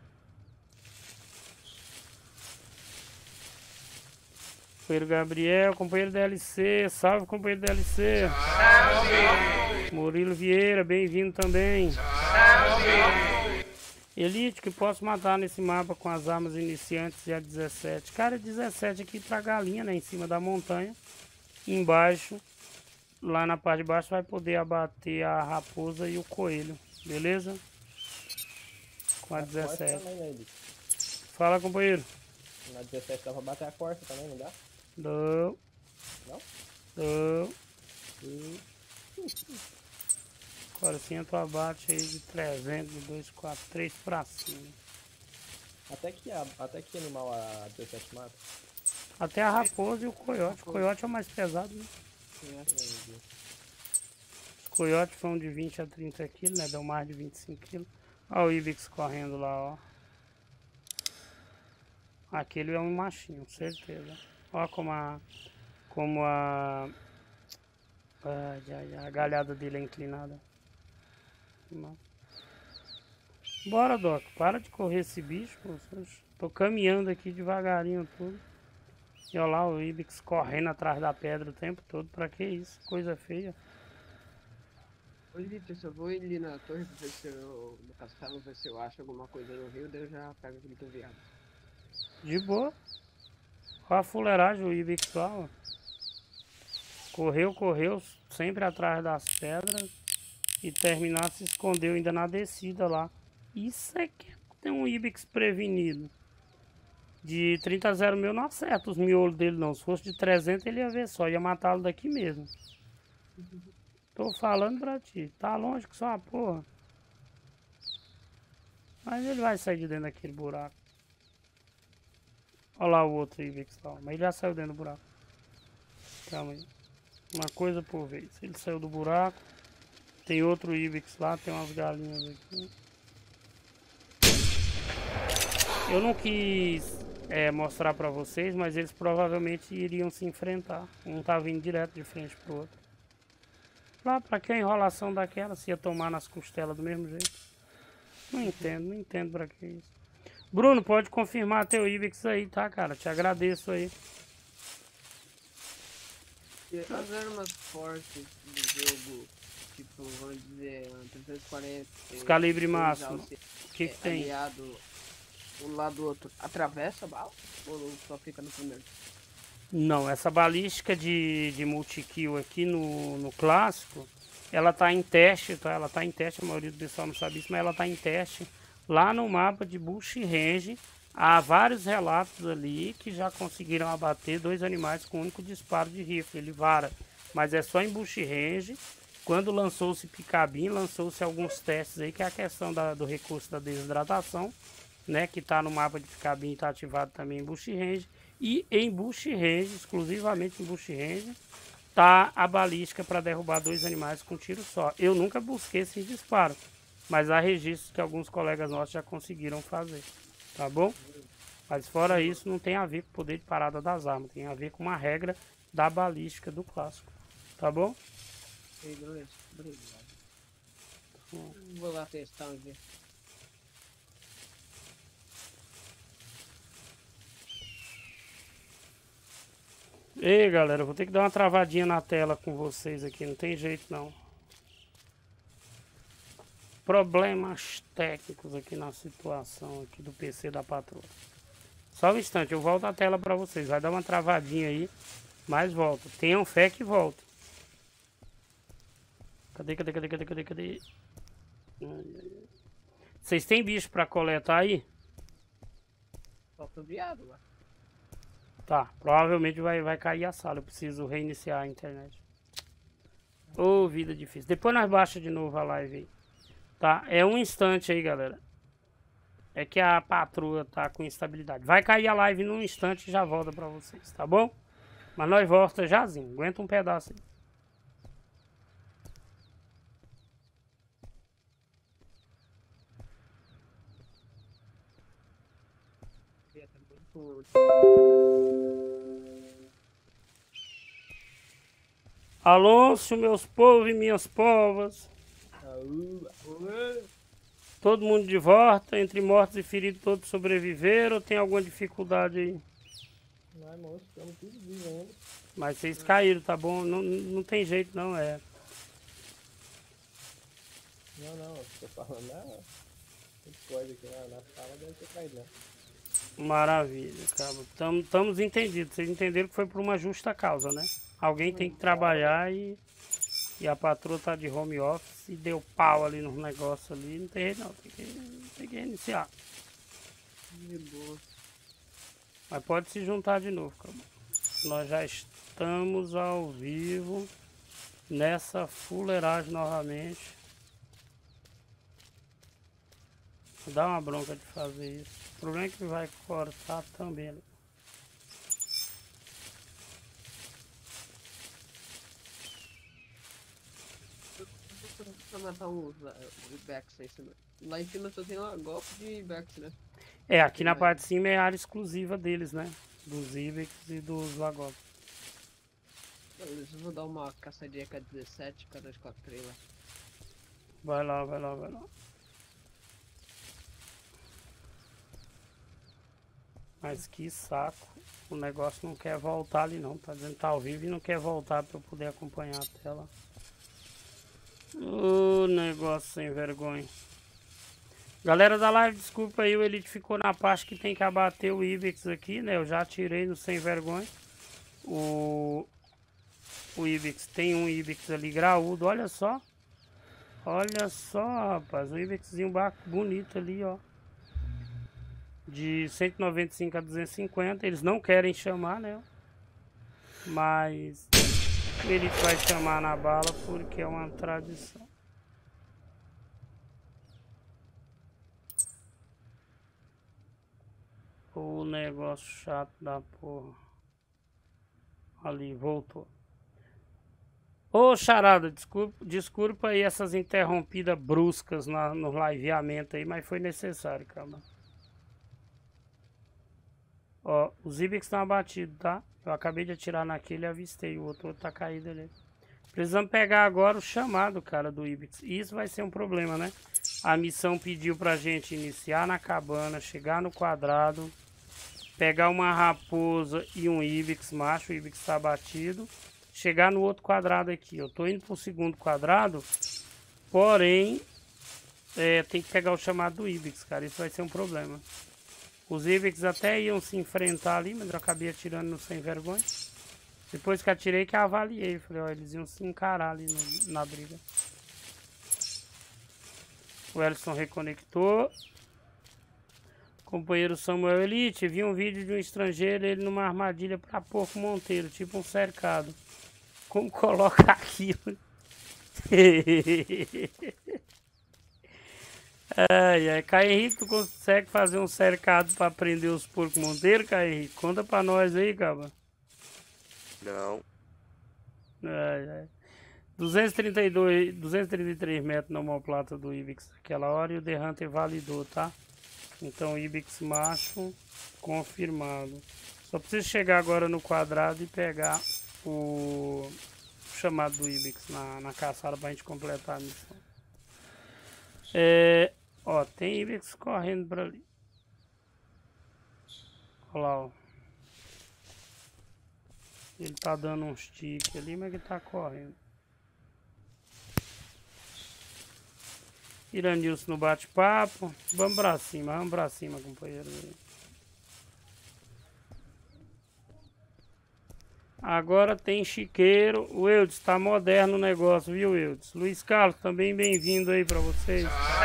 Companheiro Gabriel, companheiro D L C. Salve, companheiro D L C. Salve. Murilo Vieira, bem-vindo também. Salve. Elite, que posso matar nesse mapa com as armas iniciantes e a dezessete. Cara, dezessete aqui pra galinha, né? Em cima da montanha. Embaixo. Lá na parte de baixo vai poder abater a raposa e o coelho, beleza? Com a dezessete. Também, fala, companheiro. Na dezessete dá pra bater a corça também, não dá? Não. Não? Não. Não. Agora sim tu abate aí de trezentos, de dois, quatro, três pra cima. Até que, até que animal a dezessete mata? Até a raposa e o coiote. O coiote é o mais pesado, né? Os coiotes são de vinte a trinta quilos, né? Dão mais de vinte e cinco quilos. Olha o Ibex correndo lá, ó. Aquele é um machinho, certeza. Olha como a... Como a... A, a, a galhada dele é inclinada. Bora, Doc. Para de correr esse bicho. Pô. Tô caminhando aqui devagarinho tudo. E olha lá o Ibex correndo atrás da pedra o tempo todo. Pra que isso? Coisa feia. Ô, Lito, eu só vou ali na torre pra ver se eu... No castelo, ver se eu acho alguma coisa no rio. Daí eu já pego aquele teu viado. De boa. Olha a fuleiragem o Ibex lá, ó. Correu, correu. Sempre atrás das pedras. E terminar se escondeu ainda na descida lá. Isso é que tem um Ibex prevenido. De trinta a zero mil não acerta os miolos dele não. Se fosse de trezentos ele ia ver só. Ia matá-lo daqui mesmo. Tô falando pra ti. Tá longe que só uma porra. Mas ele vai sair de dentro daquele buraco. Olha lá o outro Ibex lá. Mas ele já saiu dentro do buraco. Calma aí. Uma coisa por vez. Ele saiu do buraco. Tem outro Ibex lá. Tem umas galinhas aqui. Eu não quis é, mostrar pra vocês, mas eles provavelmente iriam se enfrentar. Um tá vindo direto de frente pro outro. Lá, pra que a enrolação daquela? Se ia tomar nas costelas do mesmo jeito. Não entendo, não entendo pra que isso. Bruno, pode confirmar teu Ibex aí, tá, cara? Te agradeço aí. As armas fortes do jogo, tipo, vamos dizer, trezentos e quarenta... Os calibre máximo. O que que tem? Aliado, um lado do outro, atravessa a bala? Ou só fica no primeiro? Não, essa balística de, de multi-kill aqui no, no clássico, ela tá em teste, tá? Ela tá em teste, a maioria do pessoal não sabe isso, mas ela tá em teste lá no mapa de Bush Range. Há vários relatos ali que já conseguiram abater dois animais com um único disparo de rifle, ele vara. Mas é só em Bush Range. Quando lançou-se Picabin, lançou-se alguns testes aí, que é a questão da, do recurso da desidratação, né? Que tá no mapa de Picabin e tá ativado também em Bush Range. E em Bush Range, exclusivamente em Bush Range, tá a balística para derrubar dois animais com tiro só. Eu nunca busquei esse disparo, mas há registros que alguns colegas nossos já conseguiram fazer, tá bom? Mas fora isso, não tem a ver com o poder de parada das armas, tem a ver com uma regra da balística do clássico, tá bom? Beleza, obrigado. Vou lá testar um dia. Ei, galera, vou ter que dar uma travadinha na tela com vocês aqui, não tem jeito não. Problemas técnicos aqui na situação aqui do P C da patroa. Só um instante, eu volto a tela para vocês. Vai dar uma travadinha aí, mas volta. Tenham fé que volta. Cadê, cadê, cadê, cadê, cadê, cadê? Vocês têm bicho para coletar aí? Falta o viado lá. Tá, provavelmente vai, vai cair a sala. Eu preciso reiniciar a internet. Ô, oh, vida difícil. Depois nós baixa de novo a live aí. Tá, é um instante aí, galera. É que a patroa tá com instabilidade. Vai cair a live num instante e já volta pra vocês, tá bom? Mas nós volta jazinho. Aguenta um pedaço aí. Alonso, meus povos e minhas povas. Todo mundo de volta, entre mortos e feridos todos sobreviveram, ou tem alguma dificuldade aí? Não, moço, estamos tudo vivendo. Mas vocês caíram, tá bom? Não, não tem jeito não, é. Não, não, tô falando, não. Tem coisa aqui na, na sala, deve ter caído, né? Maravilha, cara. Estamos entendidos. Vocês entenderam que foi por uma justa causa, né? Alguém tem que trabalhar e, e a patroa tá de home office e deu pau ali no negócio ali. Não tem jeito não, tem que, tem que reiniciar. De boa. Mas pode se juntar de novo, cara. Nós já estamos ao vivo nessa fuleiragem novamente. Dá uma bronca de fazer isso. O problema é que vai cortar também. Né? Pra matar os Ibex aí, lá em cima só tem um golpe de Ibex, né? É, aqui na parte de cima é a área exclusiva deles, né? Dos Ibex e dos Lagop. Beleza, eu vou dar uma caçadinha com a dezessete, com a dois quatro três lá. Vai lá, vai lá, vai lá. Mas que saco. O negócio não quer voltar ali não. Tá dizendo que tá ao vivo e não quer voltar pra eu poder acompanhar a tela. Ô, negócio sem vergonha. Galera da live, desculpa aí, o Elite ficou na parte que tem que abater o Ibex aqui, né? Eu já tirei no sem vergonha. O, o Ibex, tem um Ibex ali graúdo, olha só. Olha só, rapaz, um Ibexzinho bonito ali, ó. De cento e noventa e cinco a duzentos e cinquenta, eles não querem chamar, né? Mas o Elite vai chamar na bala porque é uma tradição. O negócio chato da porra. Ali, voltou. Ô Charada, desculpa, desculpa aí essas interrompidas bruscas na, no liveamento aí, mas foi necessário, cara. Ó, os Ibex estão abatidos, tá? Eu acabei de atirar naquele e avistei. O outro, outro tá caído ali. Precisamos pegar agora o chamado, cara, do Ibex. E isso vai ser um problema, né? A missão pediu pra gente iniciar na cabana, chegar no quadrado, pegar uma raposa e um Ibex macho, o Ibex tá batido, chegar no outro quadrado aqui. Eu tô indo pro segundo quadrado, porém, é, tem que pegar o chamado do Ibex, cara, isso vai ser um problema. Os Ibex até iam se enfrentar ali, mas eu acabei atirando no sem vergonha. Depois que atirei que avaliei, falei, ó, eles iam se encarar ali no, na briga. O Ellison reconectou. Companheiro Samuel Elite, vi um vídeo de um estrangeiro, ele numa armadilha para porco monteiro, tipo um cercado. Como coloca aquilo? Ai, ai, Caio Henrique, tu consegue fazer um cercado para prender os porcos monteiros, Caio Henrique? Conta para nós aí, caba. Não. Ai, ai. duzentos e trinta e dois, duzentos e trinta e três metros na omoplata do Ibex naquela hora e o The Hunter validou, tá? Então Ibex macho confirmado. Só preciso chegar agora no quadrado e pegar o chamado do Ibex na, na caçada pra gente completar a missão. É, ó, tem Ibex correndo pra ali. Olha lá, ó. Ele tá dando um stick ali, mas ele tá correndo. Iranilson no bate-papo. Vamos pra cima, vamos pra cima, companheiro. Agora tem chiqueiro. O Eudes, tá moderno o negócio, viu, Eudes? Luiz Carlos, também bem-vindo aí pra vocês.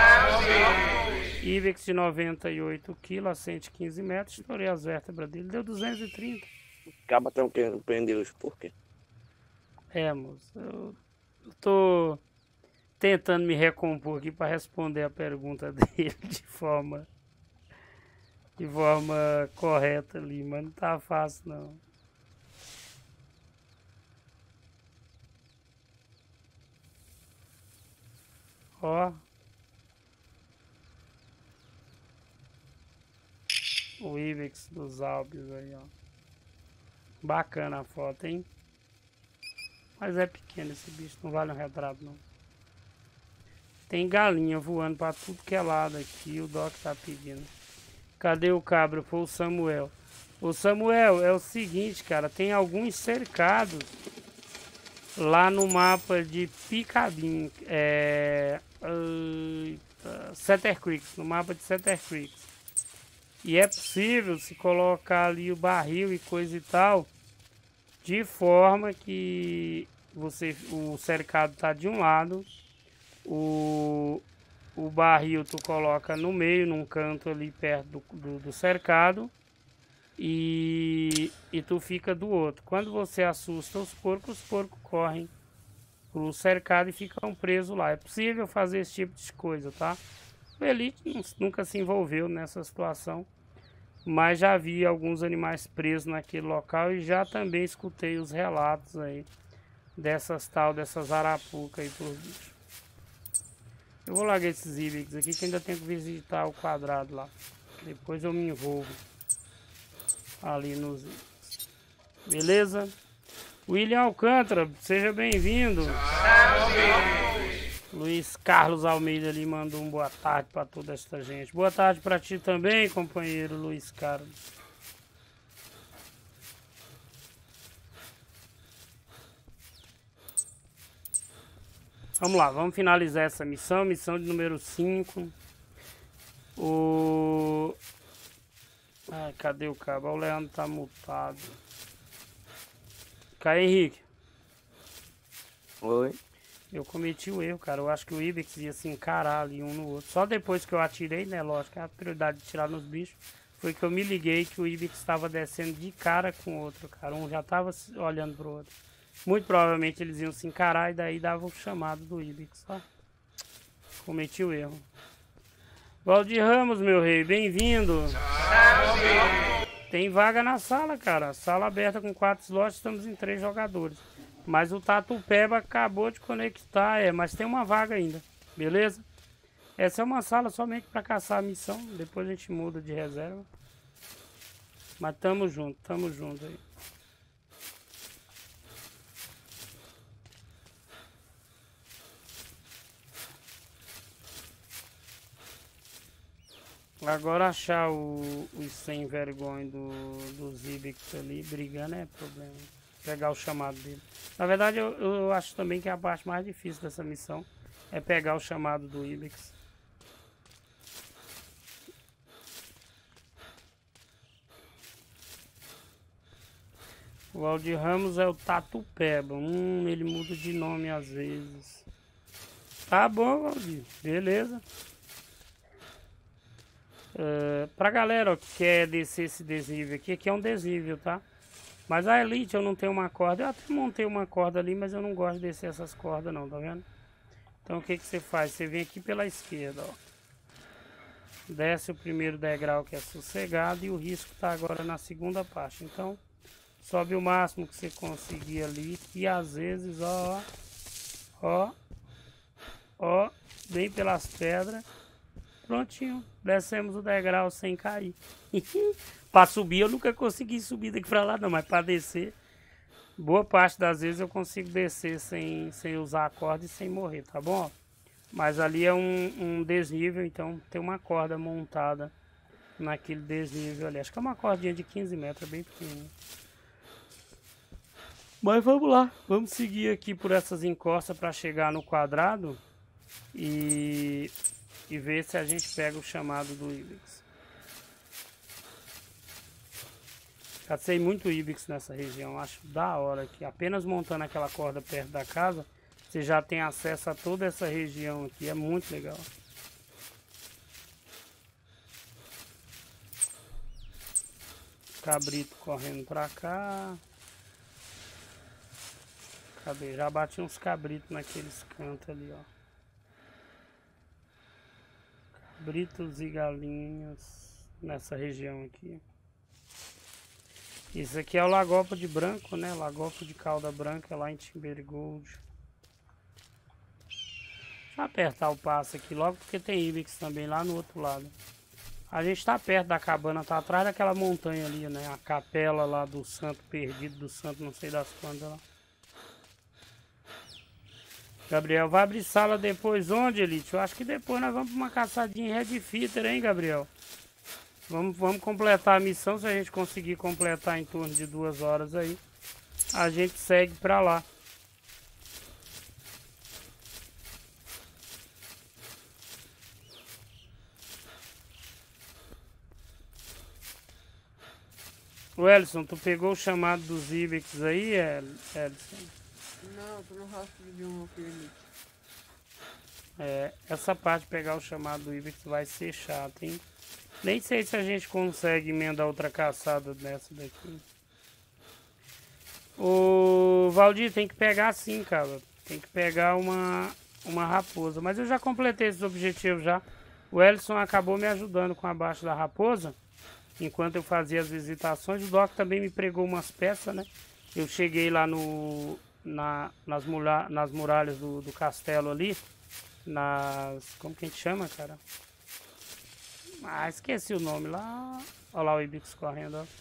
Ibex de noventa e oito quilos a cento e quinze metros. Estourei as vértebras dele, deu duzentos e trinta. Acaba tão querendo prender os porquê. É, moço. Eu tô tentando me recompor aqui para responder a pergunta dele de forma de forma correta ali, mas não tá fácil não. Ó. O Ibex dos Alpes aí, ó. Bacana a foto, hein? Mas é pequeno esse bicho, não vale um retrato não. Tem galinha voando pra tudo que é lado aqui, o Doc tá pedindo. Cadê o cabra? Foi o Samuel. O Samuel, é o seguinte, cara, tem alguns cercados lá no mapa de Picabim, é... Uh, Setter Creeks, no mapa de Setter Creeks. E é possível se colocar ali o barril e coisa e tal, de forma que você, o cercado tá de um lado, o, o barril tu coloca no meio, num canto ali perto do, do, do cercado, e, e tu fica do outro. Quando você assusta os porcos, os porcos correm pro cercado e ficam presos lá. É possível fazer esse tipo de coisa, tá? O Elite nunca se envolveu nessa situação, mas já vi alguns animais presos naquele local e já também escutei os relatos aí dessas tal, dessas arapucas aí por bicho. Eu vou largar esses Ibex aqui que ainda tenho que visitar o quadrado lá. Depois eu me envolvo ali nos Ibex. Beleza? William Alcântara, seja bem-vindo. Luiz Carlos Almeida ali mandou um boa tarde para toda esta gente. Boa tarde para ti também, companheiro Luiz Carlos. Vamos lá, vamos finalizar essa missão. Missão de número cinco. O... Ai, cadê o cabo? O Leandro tá mutado. Caio Henrique. Oi. Eu cometi o erro, cara. Eu acho que o Ibex ia se encarar ali um no outro. Só depois que eu atirei, né? Lógico, a prioridade de tirar nos bichos. Foi que eu me liguei que o Ibex estava descendo de cara com o outro, cara. Um já estava olhando pro outro. Muito provavelmente eles iam se encarar e daí dava o chamado do Ibex, ó. Cometi o erro. Valdir Ramos, meu rei, bem-vindo. Tem vaga na sala, cara. Sala aberta com quatro slots, estamos em três jogadores. Mas o Tatu Peba acabou de conectar, é, mas tem uma vaga ainda, beleza? Essa é uma sala somente para caçar a missão, depois a gente muda de reserva. Mas tamo junto, tamo junto aí. Agora achar o, os sem vergonha do, dos Ibex ali brigando é problema. Pegar o chamado dele. Na verdade eu, eu acho também que a parte mais difícil dessa missão é pegar o chamado do Ibex. O Aldir Ramos é o Tatu Peba. Hum, ele muda de nome às vezes. Tá bom, Aldir. Beleza. Uh, pra galera ó, que quer descer esse desnível aqui, aqui é um desnível, tá? Mas a Elite eu não tenho uma corda. Eu até montei uma corda ali, mas eu não gosto de descer essas cordas não, tá vendo? Então o que que você faz? Você vem aqui pela esquerda, ó. Desce o primeiro degrau que é sossegado e o risco tá agora na segunda parte. Então sobe o máximo que você conseguir ali e às vezes, ó, ó, ó, vem pelas pedras. Prontinho, descemos o degrau sem cair. Para subir eu nunca consegui subir daqui para lá não, mas para descer, boa parte das vezes eu consigo descer sem, sem usar a corda e sem morrer, tá bom? Mas ali é um, um desnível, então tem uma corda montada naquele desnível ali. Acho que é uma cordinha de quinze metros, bem pequenininha. Mas vamos lá, vamos seguir aqui por essas encostas para chegar no quadrado e... e ver se a gente pega o chamado do Ibex. Cacei muito Ibex nessa região, acho da hora que apenas montando aquela corda perto da casa, você já tem acesso a toda essa região aqui, é muito legal. Cabrito correndo pra cá. Cadê? Já bati uns cabritos naqueles cantos ali, ó. Cabritos e galinhas nessa região aqui. Isso aqui é o Lagopa de Branco, né? Lagopa de Cauda Branca lá em Timbergold. Deixa eu apertar o passo aqui logo porque tem Ibex também lá no outro lado. A gente tá perto da cabana, tá atrás daquela montanha ali, né? A capela lá do santo perdido, do santo não sei das quantas lá. Gabriel, vai abrir sala depois onde, Elite? Eu acho que depois nós vamos para uma caçadinha em Red Fitter, hein, Gabriel? Vamos, vamos completar a missão, se a gente conseguir completar em torno de duas horas aí. A gente segue para lá. O Ellison, tu pegou o chamado dos Ibex aí, Ellison? Não, tô no rastro de um aqui. É, essa parte de pegar o chamado do Ibex vai ser chato, hein? Nem sei se a gente consegue emendar outra caçada nessa daqui. O Valdir, tem que pegar sim, cara. Tem que pegar uma, uma raposa. Mas eu já completei esses objetivos já. O Ellison acabou me ajudando com a baixa da raposa. Enquanto eu fazia as visitações. O Doc também me pregou umas peças, né? Eu cheguei lá no... Na, nas, muralhas, nas muralhas do, do castelo ali, nas, como que a gente chama, cara? Ah, esqueci o nome lá. Olha lá o Ibex correndo, ó.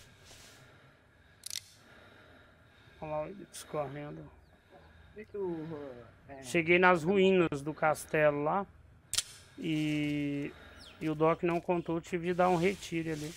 Olha lá o Ibex correndo. Cheguei nas ruínas do castelo lá e, e o Doc não contou, tive de dar um retiro ali.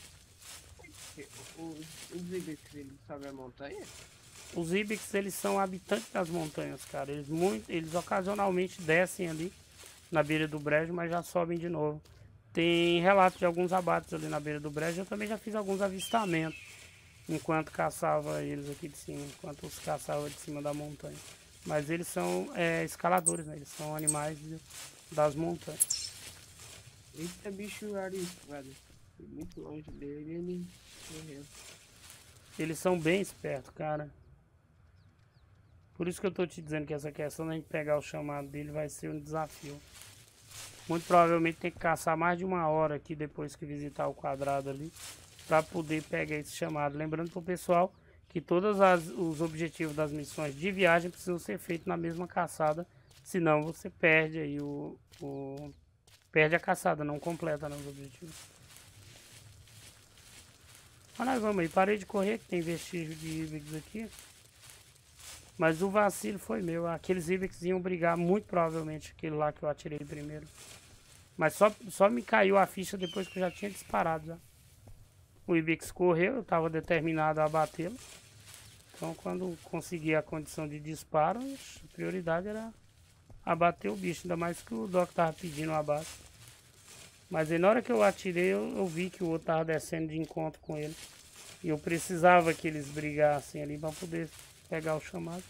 Os Ibex, eles sobem a montanha? Os Ibex, eles são habitantes das montanhas, cara. Eles, muito, eles ocasionalmente descem ali na beira do brejo, mas já sobem de novo. Tem relatos de alguns abates ali na beira do brejo. Eu também já fiz alguns avistamentos enquanto caçava eles aqui de cima, enquanto os caçava de cima da montanha. Mas eles são é, escaladores, né? Eles são animais de, das montanhas. Eita bicho arisco, velho. Fui muito longe dele e ele morreu. Eles são bem espertos, cara. Por isso que eu tô te dizendo que essa questão da gente pegar o chamado dele vai ser um desafio. Muito provavelmente tem que caçar mais de uma hora aqui depois que visitar o quadrado ali, para poder pegar esse chamado. Lembrando pro pessoal que todos os objetivos das missões de viagem precisam ser feitos na mesma caçada, senão você perde aí o, o perde a caçada, não completa, né, os objetivos. Mas nós vamos aí, parei de correr que tem vestígio de Ibex aqui. Mas o vacilo foi meu. Aqueles Ibex iam brigar, muito provavelmente, aquele lá que eu atirei primeiro. Mas só, só me caiu a ficha depois que eu já tinha disparado já. O Ibex correu, eu estava determinado a batê-lo. Então quando consegui a condição de disparo, a prioridade era abater o bicho. Ainda mais que o Doc estava pedindo um abate. Mas aí na hora que eu atirei, eu, eu vi que o outro estava descendo de encontro com ele. E eu precisava que eles brigassem ali para poder pegar o chamado.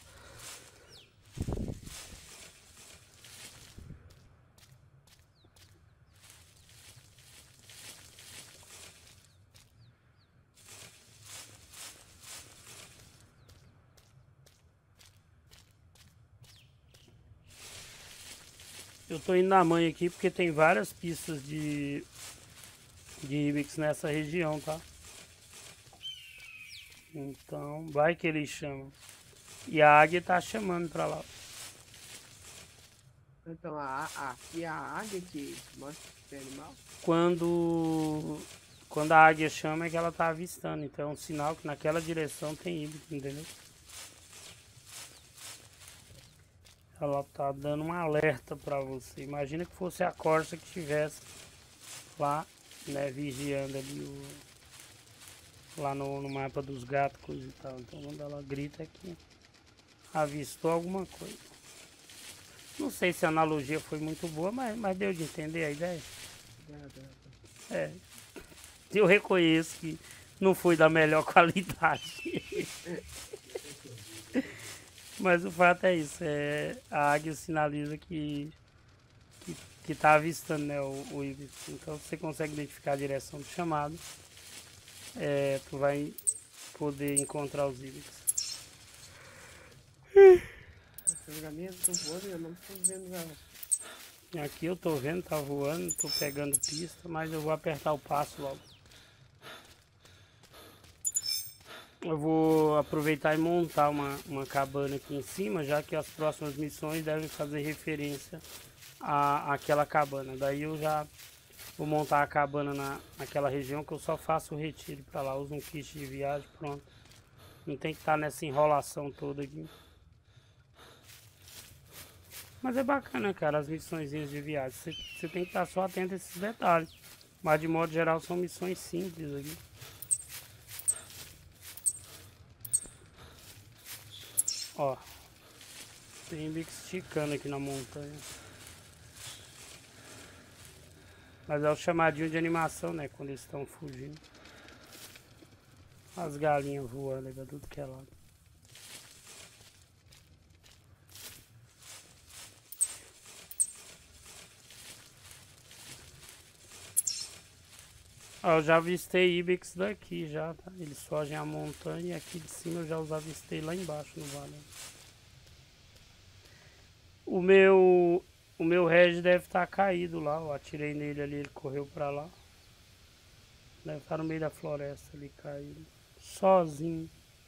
Eu tô indo na manha aqui porque tem várias pistas de, de Ibex nessa região, tá? Então, vai que eles chamam. E a águia tá chamando pra lá. Então, a, a, aqui é a águia que mostra esse animal? Quando, quando a águia chama é que ela tá avistando. Então é um sinal que naquela direção tem Ibex, entendeu? Ela tá dando um alerta pra você. Imagina que fosse a Corsa que estivesse lá, né, vigiando ali o, lá no, no mapa dos gatos, coisa e tal. Então quando ela grita é que avistou alguma coisa. Não sei se a analogia foi muito boa, mas, mas deu de entender a ideia. É. Eu reconheço que não foi da melhor qualidade. Mas o fato é isso, é, a águia sinaliza que, que, que tá avistando, né, o, o Ibex. Então você consegue identificar a direção do chamado, é, tu vai poder encontrar os Ibex. Essas galinhas estão voando e eu não estou vendo elas. Aqui eu tô vendo, tá voando, tô pegando pista, mas eu vou apertar o passo logo. Eu vou aproveitar e montar uma, uma cabana aqui em cima, já que as próximas missões devem fazer referência à, àquela cabana. Daí eu já vou montar a cabana na, naquela região que eu só faço o retiro para lá. Uso um kit de viagem, pronto. Não tem que estar nessa enrolação toda aqui. Mas é bacana, cara, as missõezinhas de viagem. Você, você tem que estar só atento a esses detalhes. Mas de modo geral são missões simples aqui. Ó, tem Ibex esticando aqui na montanha. Mas é o chamadinho de animação, né? Quando eles estão fugindo. As galinhas voando aí pra tudo que é lado. Ó, eu já avistei Ibex daqui já, tá? Eles fogem a montanha e aqui de cima eu já os avistei lá embaixo no vale. O meu, o meu Reg deve estar caído lá, eu atirei nele ali, ele correu pra lá. Deve estar no meio da floresta ali, caído. Sozinho.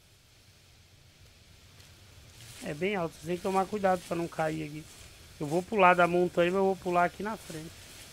É bem alto, você tem que tomar cuidado pra não cair aqui. Eu vou pular da montanha, mas eu vou pular aqui na frente.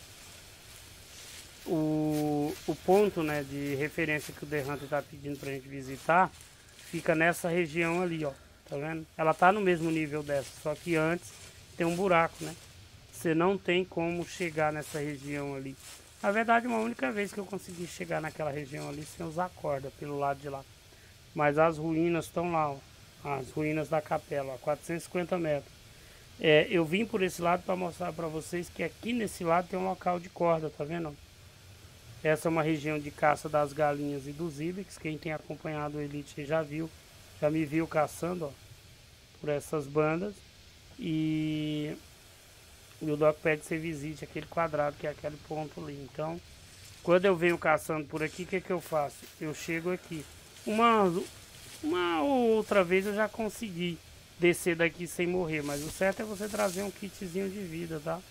O, o ponto, né, de referência que o The Hunter tá pedindo pra gente visitar fica nessa região ali, ó. Tá vendo? Ela tá no mesmo nível dessa, só que antes tem um buraco, né? Você não tem como chegar nessa região ali. Na verdade, uma única vez que eu consegui chegar naquela região ali sem usar corda pelo lado de lá. Mas as ruínas estão lá, ó. As ruínas da capela, ó, quatrocentos e cinquenta metros. É, eu vim por esse lado para mostrar para vocês que aqui nesse lado tem um local de corda, tá vendo? Essa é uma região de caça das galinhas e dos Ibex. Quem tem acompanhado o Elite já viu, já me viu caçando, ó, por essas bandas. E, e o Doc pede que você visite aquele quadrado, que é aquele ponto ali. Então, quando eu venho caçando por aqui, o que, que eu faço? Eu chego aqui. Uma, uma ou outra vez eu já consegui descer daqui sem morrer, mas o certo é você trazer um kitzinho de vida, tá?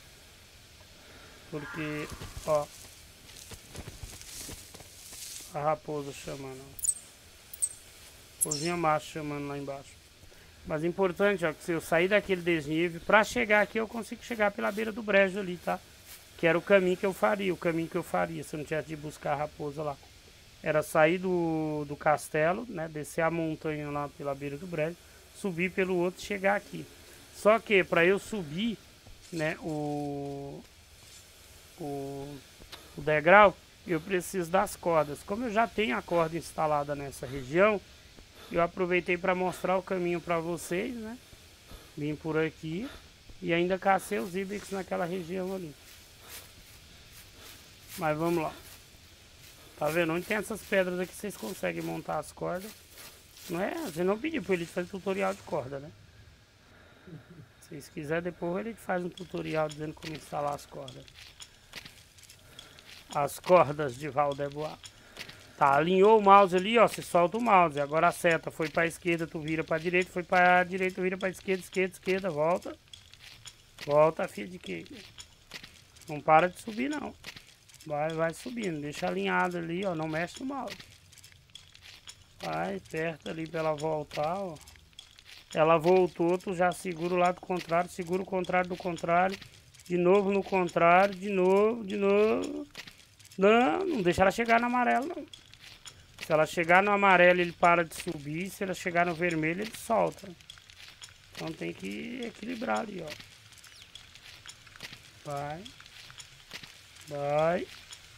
Porque, ó, a raposa chamando, ó. Raposinha macho chamando lá embaixo. Mas importante, ó, que se eu sair daquele desnível, pra chegar aqui eu consigo chegar pela beira do brejo ali, tá? Que era o caminho que eu faria, o caminho que eu faria se eu não tivesse de buscar a raposa lá. Era sair do, do castelo, né? Descer a montanha lá pela beira do brejo, subir pelo outro e chegar aqui. Só que para eu subir, né, o, o, o degrau, eu preciso das cordas. Como eu já tenho a corda instalada nessa região, eu aproveitei para mostrar o caminho para vocês, né? Vim por aqui e ainda cacei os ibex naquela região ali. Mas vamos lá. Tá vendo? Onde tem essas pedras aqui, vocês conseguem montar as cordas. Não é? Você não pediu para ele fazer tutorial de corda, né? Se vocês quiserem, depois ele faz um tutorial dizendo como instalar as cordas. As cordas de Valdebois. Tá, alinhou o mouse ali, ó. Você solta o mouse. Agora a seta foi para a esquerda, tu vira para a direita. Foi para a direita, tu vira para a esquerda, esquerda, esquerda. Volta. Volta, filha de queijo. Não para de subir, não. Vai, vai subindo. Deixa alinhado ali, ó. Não mexe no mouse. Vai, aperta ali pra ela voltar, ó. Ela voltou, tu já segura o lado contrário. Segura o contrário do contrário. De novo no contrário. De novo, de novo. Não, não deixa ela chegar no amarelo, não. Se ela chegar no amarelo, ele para de subir. Se ela chegar no vermelho, ele solta. Então tem que equilibrar ali, ó. Vai. Vai.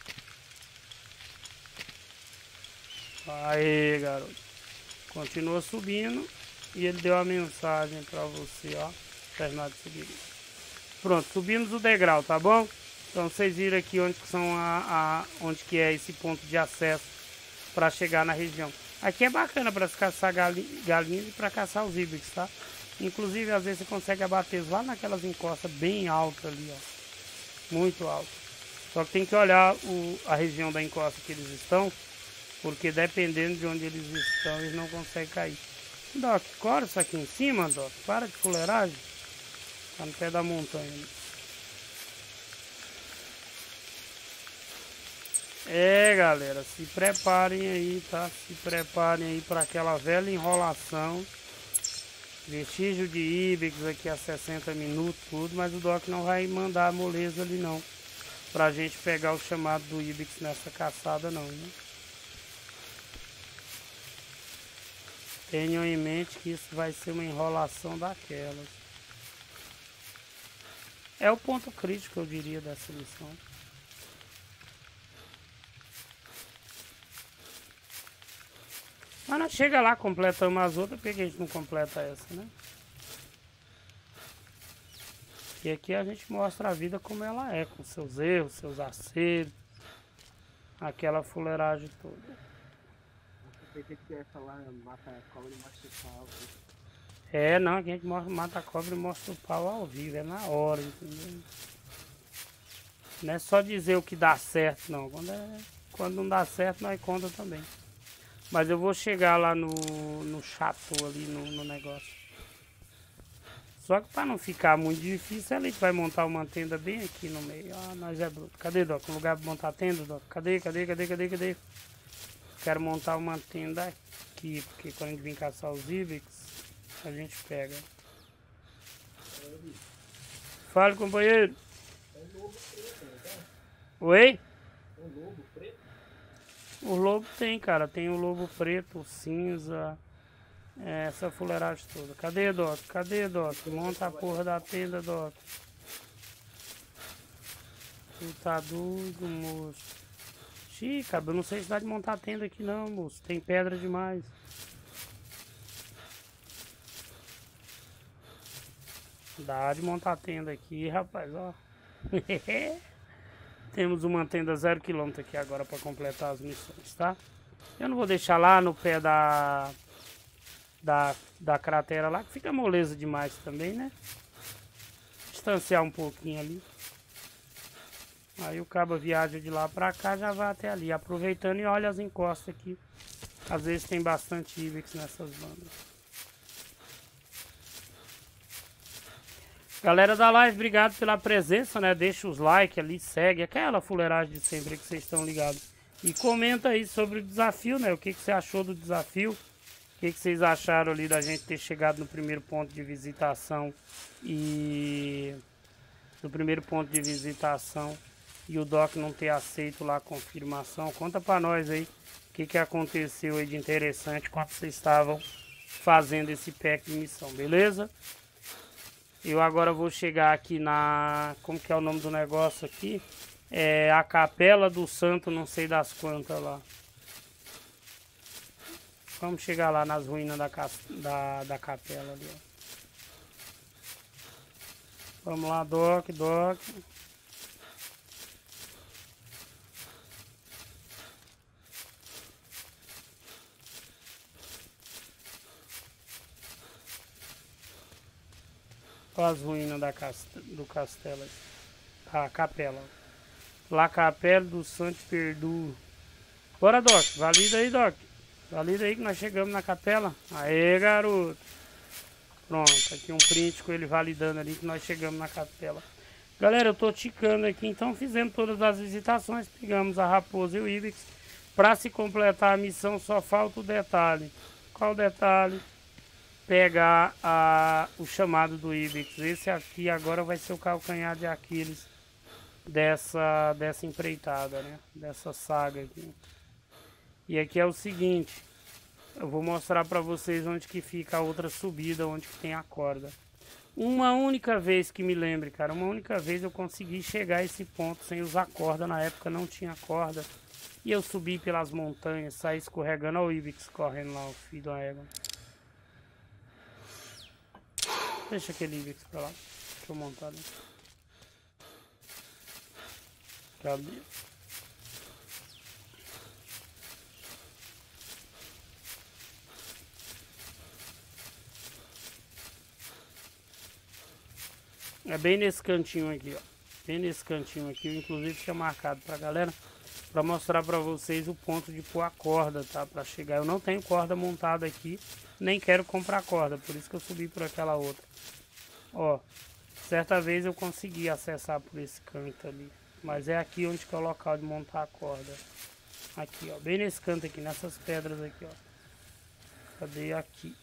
Aí, garoto. Continua subindo. E ele deu a mensagem pra você, ó. Terminar de subir. Pronto, subimos o degrau, tá bom? Então vocês viram aqui onde que são a, a onde que é esse ponto de acesso para chegar na região. Aqui é bacana para se caçar galinhas e para caçar os ibex, tá? Inclusive às vezes você consegue abater lá naquelas encostas bem altas ali, ó. Muito alto. Só que tem que olhar o, a região da encosta que eles estão, porque dependendo de onde eles estão, eles não conseguem cair. Doc, cora isso aqui em cima, Doc. Para de fuleiragem. Tá no pé da montanha. É, galera, se preparem aí, tá? Se preparem aí para aquela velha enrolação. Vestígio de ibex aqui a sessenta minutos, tudo. Mas o Doc não vai mandar a moleza ali, não. Pra gente pegar o chamado do ibex nessa caçada, não, né? Tenham em mente que isso vai ser uma enrolação daquelas. É o ponto crítico, eu diria, dessa missão. Mas não chega lá, completamos as outras, por que a gente não completa essa, né? E aqui a gente mostra a vida como ela é, com seus erros, seus acertos, aquela fuleiragem toda. Eu pensei que ia falar mata a cobra e mostra o pau. É, não, aqui a gente mostra, mata a cobra e mostra o pau ao vivo, é na hora, entendeu? Não é só dizer o que dá certo, não. Quando, é, quando não dá certo, nós conta também. Mas eu vou chegar lá no, no chateau ali, no, no negócio. Só que para não ficar muito difícil, a gente vai montar uma tenda bem aqui no meio. Ah, nós é bruto. Cadê, Doc? Um lugar para montar a tenda, Doc? Cadê, cadê, cadê, cadê, cadê? Quero montar uma tenda aqui, porque quando a gente vir caçar os ibex, a gente pega. Fala, companheiro. Oi? Um lobo preto? O lobo tem, cara. Tem o lobo preto, o cinza. É, essa fuleiragem toda. Cadê, Doc? Cadê, Doc? Monta a porra da tenda, Doc. Tu tá doido, moço. Xiii, cara, eu não sei se dá de montar a tenda aqui não, moço. Tem pedra demais. Dá de montar a tenda aqui, rapaz, ó. Temos uma tenda zero quilômetro aqui agora para completar as missões, tá? Eu não vou deixar lá no pé da, da, da cratera lá, que fica moleza demais também, né? Distanciar um pouquinho ali. Aí o cabo viaja de lá pra cá, já vai até ali, aproveitando e olha as encostas aqui. Às vezes tem bastante ibex nessas bandas. Galera da live, obrigado pela presença, né? Deixa os likes ali, segue aquela fuleiragem de sempre que vocês estão ligados. E comenta aí sobre o desafio, né? O que, que você achou do desafio? O que, que vocês acharam ali da gente ter chegado no primeiro ponto de visitação e... No primeiro ponto de visitação e o Doc não ter aceito lá a confirmação. Conta pra nós aí o que, que aconteceu aí de interessante quando vocês estavam fazendo esse pack de missão, beleza? Eu agora vou chegar aqui na... Como que é o nome do negócio aqui? É a Capela do Santo, não sei das quantas lá. Vamos chegar lá nas ruínas da, da, da capela ali, ó. Vamos lá, Doc, Doc. Olha as ruínas da cast do castelo. A capela. La Capela do Santo Perdu. Bora, Doc. Valida aí, Doc. Valida aí que nós chegamos na capela. Aê, garoto. Pronto, aqui um print com ele validando ali que nós chegamos na capela. Galera, eu tô ticando aqui, então fizemos todas as visitações. Pegamos a raposa e o Ibex. Para se completar a missão só falta o detalhe. Qual o detalhe? Pegar a, o chamado do Ibex. Esse aqui agora vai ser o calcanhar de Aquiles dessa, dessa empreitada, né? Dessa saga aqui. E aqui é o seguinte, eu vou mostrar para vocês onde que fica a outra subida, onde que tem a corda. Uma única vez que me lembre, cara, uma única vez eu consegui chegar a esse ponto sem usar corda. Na época não tinha corda. E eu subi pelas montanhas, saí escorregando. Olha o Ibex correndo lá, o filho da égua. Deixa aquele Ibex pra lá. Deixa eu montar ali. Cadê? É bem nesse cantinho aqui, ó. Bem nesse cantinho aqui. Eu inclusive tinha marcado pra galera. Pra mostrar pra vocês o ponto de pôr a corda, tá? Pra chegar. Eu não tenho corda montada aqui. Nem quero comprar corda. Por isso que eu subi por aquela outra. Ó. Certa vez eu consegui acessar por esse canto ali. Mas é aqui onde que é o local de montar a corda. Aqui, ó. Bem nesse canto aqui. Nessas pedras aqui, ó. Cadê? Aqui.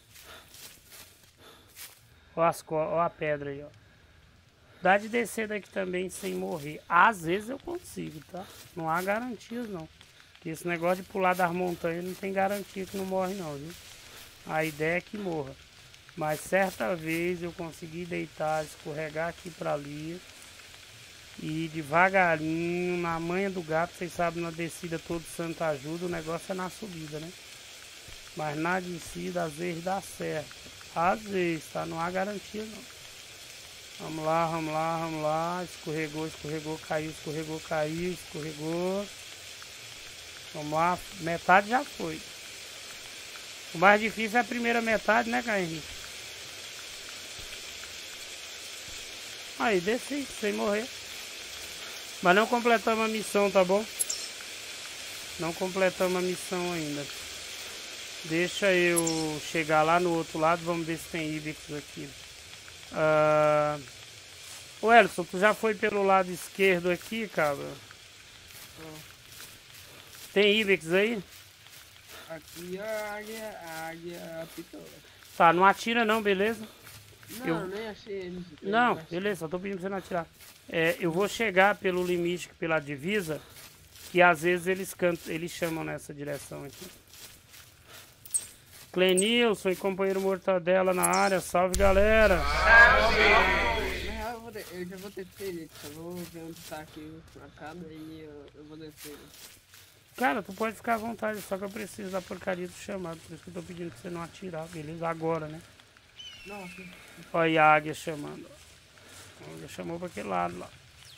Ó, as, ó a pedra aí, ó. Dá de descer daqui também sem morrer. Às vezes eu consigo, tá? Não há garantias, não. Porque esse negócio de pular das montanhas não tem garantia que não morre, não, viu? A ideia é que morra. Mas certa vez eu consegui deitar, escorregar aqui pra ali. E devagarinho, na manha do gato, vocês sabem, na descida todo santo ajuda. O negócio é na subida, né? Mas na descida, às vezes dá certo. Às vezes, tá? Não há garantia, não. Vamos lá, vamos lá, vamos lá. Escorregou, escorregou, caiu, escorregou, caiu, escorregou. Vamos lá, metade já foi. O mais difícil é a primeira metade, né, Caio Henrique? Aí, desce aí, sem morrer. Mas não completamos a missão, tá bom? Não completamos a missão ainda. Deixa eu chegar lá no outro lado, vamos ver se tem Ibex aqui. Uh... Ô Elson, tu já foi pelo lado esquerdo aqui, cara? Ó, Tem Ibex aí? aqui a águia, a águia apitou. Tá, não atira não, beleza? Não, Eu- nem achei eles. Não, Eu achei- beleza, só tô pedindo pra você não atirar. É, eu vou chegar pelo limite, pela divisa, que às vezes eles cantam, eles chamam nessa direção aqui. Clenilson e companheiro Mortadela na área, salve galera! Na real, eu, vou de- eu já vou descer ele, só vou ver onde tá aqui marcado e eu, eu vou descer ele. Cara, tu pode ficar à vontade, só que eu preciso da porcaria do chamado, por isso que eu tô pedindo pra você não atirar, beleza? Agora, né? Não, aqui. Olha aí a águia chamando. A águia chamou pra aquele lado lá.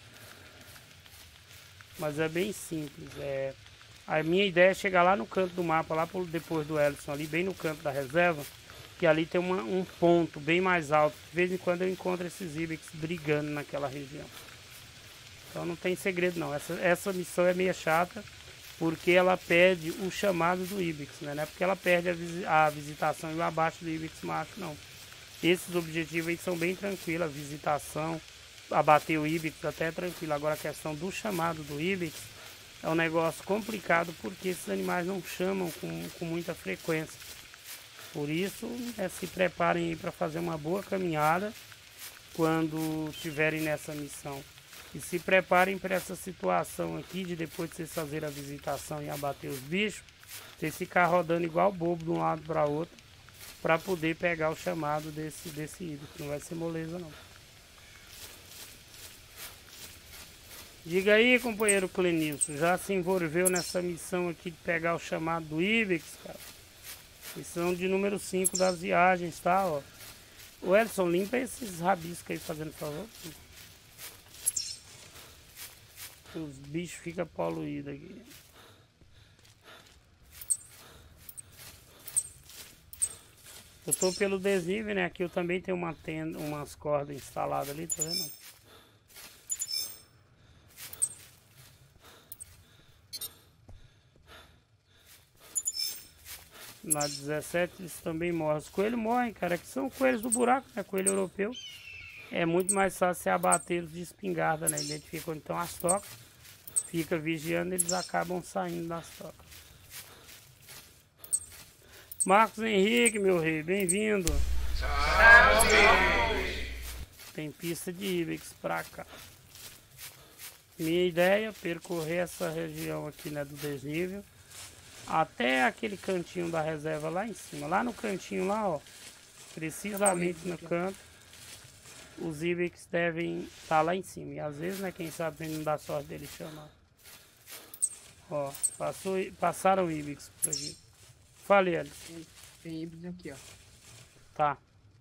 Mas é bem simples. É... A minha ideia é chegar lá no canto do mapa, lá por depois do Ellison, ali bem no canto da reserva, que ali tem uma, um ponto bem mais alto. De vez em quando eu encontro esses Ibex brigando naquela região. Então não tem segredo não. Essa, essa missão é meio chata, porque ela pede o chamado do Ibex, né? Não é porque ela perde a, visi a visitação e o abaixo do Ibex macho, não. Esses objetivos aí são bem tranquilos, a visitação, abater o Ibex até é tranquilo. Agora a questão do chamado do Ibex é um negócio complicado, porque esses animais não chamam com, com muita frequência. Por isso, é, se preparem aí para fazer uma boa caminhada quando estiverem nessa missão. E se preparem para essa situação aqui de depois de vocês fazerem a visitação e abater os bichos, vocês ficar rodando igual bobo de um lado para outro, para poder pegar o chamado desse, desse Ibex. Não vai ser moleza não. Diga aí, companheiro Clenilson, já se envolveu nessa missão aqui de pegar o chamado do Ibex, cara? Missão de número cinco das viagens, tá, ó. O Elson, limpa esses rabiscos aí, fazendo favor. Os bichos ficam poluídos aqui. Eu tô pelo desnível, né? Aqui eu também tenho uma tenda, umas cordas instaladas ali, tá vendo? Na dezessete eles também morrem. Os coelhos morrem, cara, que são coelhos do buraco, né? Coelho europeu. É muito mais fácil você abater de espingarda, né? Identifica onde estão as tocas. Fica vigiando, eles acabam saindo das tocas. Marcos Henrique, meu rei, bem-vindo. Tem pista de Ibex pra cá. Minha ideia é percorrer essa região aqui, né, do desnível. Até aquele cantinho da reserva lá em cima. Lá no cantinho lá, ó. Precisamente no canto. Os Ibex devem estar lá em cima. E às vezes, né, quem sabe não dá sorte dele chamar. Ó, passou, passaram o Ibex por aqui. Falei, Alice. Tem, tem Ibex aqui, ó. Tá.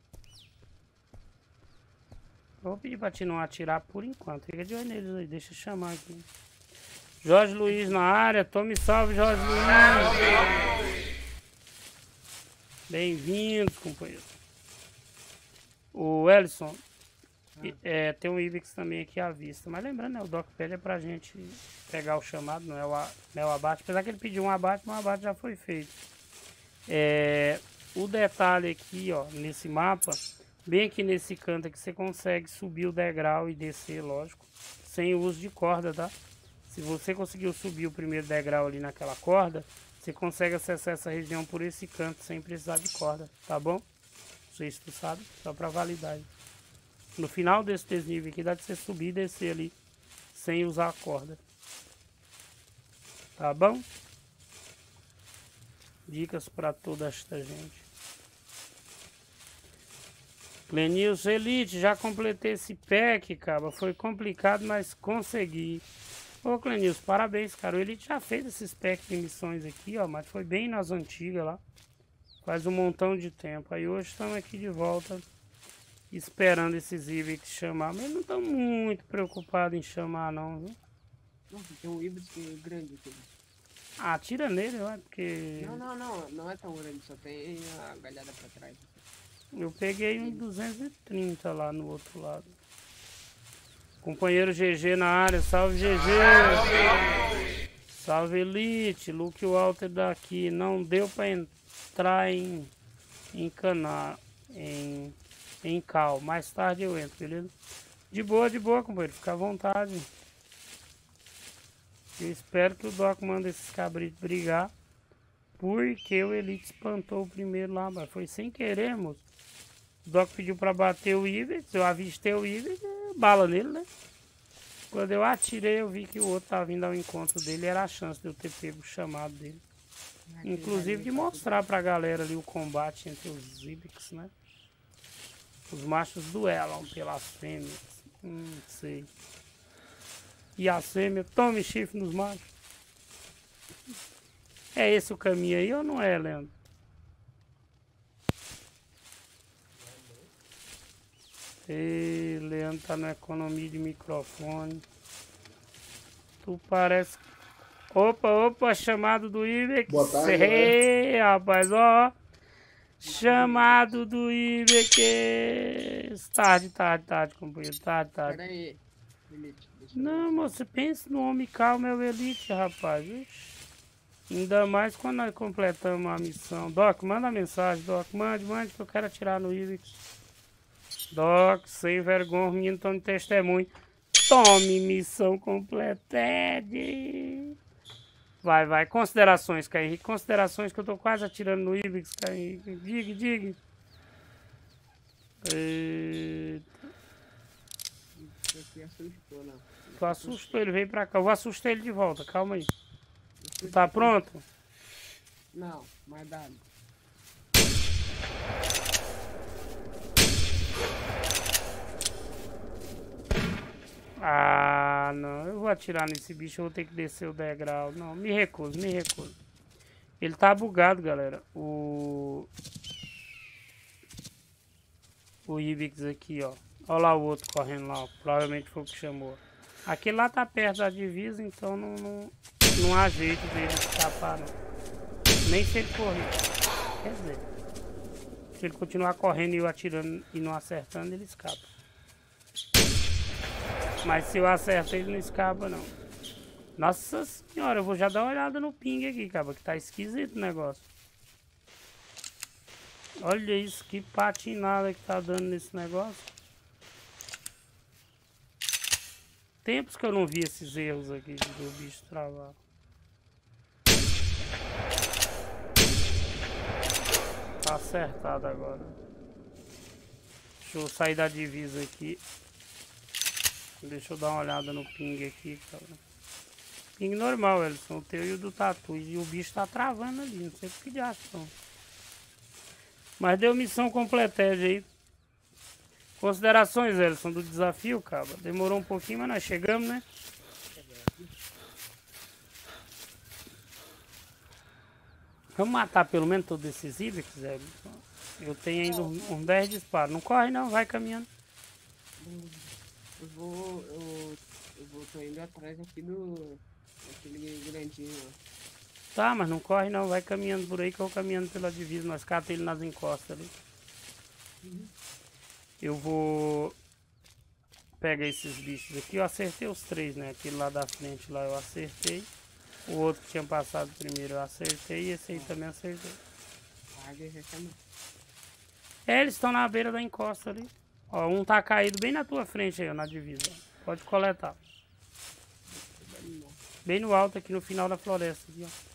Eu vou pedir pra ti não atirar por enquanto. Fica de olho neles aí. Deixa eu chamar aqui. Jorge Luiz na área. Tome salve, Jorge Luiz. Bem-vindos, companheiro. O Ellison. É, tem um Ibex também aqui à vista. Mas lembrando, né? O Doc pede é pra gente pegar o chamado. Não é o, não é o abate. Apesar que ele pediu um abate, mas o abate já foi feito. É, o detalhe aqui, ó. Nesse mapa. Bem aqui nesse canto aqui, você consegue subir o degrau e descer, lógico. Sem o uso de corda, tá? Se você conseguiu subir o primeiro degrau ali naquela corda, você consegue acessar essa região por esse canto sem precisar de corda, tá bom? Não sei se tu sabe, só para validade. No final desse desnível aqui, dá de você subir e descer ali sem usar a corda. Tá bom? Dicas para toda esta gente. Clenilson Elite, já completei esse pack, cara. Foi complicado, mas consegui. Ô Clenilson, parabéns, cara. O Elite já fez esses packs de missões aqui, ó. Mas foi bem nas antigas lá. Faz um montão de tempo. Aí hoje estamos aqui de volta. Esperando esses Ibex chamar. Mas não estão muito preocupados em chamar não, viu? Nossa, tem um Ibex grande aqui. Ah, tira nele, ó. Porque... Não, não, não. Não é tão grande. Só tem a galhada pra trás. Eu peguei um duzentos e trinta lá no outro lado. Companheiro G G na área, salve G G! Salve, salve Elite, Luke Walter daqui. Não deu pra entrar em, em canal, em, em cal. Mais tarde eu entro, beleza? De boa, de boa, companheiro, fica à vontade. Eu espero que o Doc mande esses cabritos brigar. Porque o Elite espantou o primeiro lá, mas foi sem querer, moço. O Doc pediu pra bater o Ibex, eu avistei o Ibex, bala nele, né? Quando eu atirei, eu vi que o outro tava vindo ao encontro dele, era a chance de eu ter pego o chamado dele. Inclusive de mostrar pra galera ali o combate entre os Ibex, né? Os machos duelam pelas fêmeas. Hum, sei. E a fêmea, tome chifre nos machos. É esse o caminho aí ou não é, Leandro? Ei, Leandro tá na economia de microfone. Tu parece... Opa, opa, chamado do Ibex. Boa tarde, Ei, rapaz, ó. Chamado do Ibex. Tarde, tarde, tarde, companheiro. Tarde, tarde. Pera aí. Elite, deixa eu Não, moço, você pensa no homem calmo, é o Elite, rapaz. Ixi. Ainda mais quando nós completamos a missão. Doc, manda a mensagem, Doc. Mande, mande que eu quero atirar no Ibex. Doc, sem vergonha, os meninos estão de testemunho. Tome, missão completada. Vai, vai. Considerações, Caio Henrique. Considerações que eu tô quase atirando no Ibex, Caio Henrique. Diga, diga. Eita. Isso aqui assustou, não. Tu assustou, ele veio pra cá. Eu vou assustar ele de volta, calma aí. Tu tá pronto? Não, mais dado. Ah... Ah, não. Eu vou atirar nesse bicho, eu vou ter que descer o degrau. Não, me recuso, me recuso. Ele tá bugado, galera. O... O Ibex aqui, ó. Olha lá o outro correndo lá, ó. Provavelmente foi o que chamou. Aquele lá tá perto da divisa, então não, não, não há jeito dele escapar, não. Nem se ele correr. Quer dizer, se ele continuar correndo e eu atirando e não acertando, ele escapa. Mas se eu acerto, ele não escapa, não. Nossa senhora, eu vou já dar uma olhada no ping aqui, cara, que tá esquisito o negócio. Olha isso, que patinada que tá dando nesse negócio. Tempos que eu não vi esses erros aqui do bicho travar. Tá acertado agora. Deixa eu sair da divisa aqui. Deixa eu dar uma olhada no ping aqui, cara. Ping normal, Elson. O teu e o do Tatu. E o bicho tá travando ali. Não sei por que de ação. Mas deu missão completege aí. Considerações, Elson, do desafio, cara. Demorou um pouquinho, mas nós chegamos, né? Vamos matar pelo menos todos esses Ibex, Zé. Eu tenho ainda uns um, um dez disparos. Não corre não, vai caminhando. Eu vou. Eu, eu vou tô indo atrás aqui do. Aquele grandinho, ó. Tá, mas não corre não, vai caminhando por aí que eu vou caminhando pela divisa. Nós catamos ele nas encostas ali. Uhum. Eu vou pegar esses bichos aqui. Eu acertei os três, né? Aquele lá da frente lá eu acertei. O outro que tinha passado primeiro eu acertei. E esse aí também acertei. É, eles estão na beira da encosta ali. Ó, um tá caído bem na tua frente aí, ó, na divisa. Pode coletar. Bem no alto aqui no final da floresta. Aqui, ó.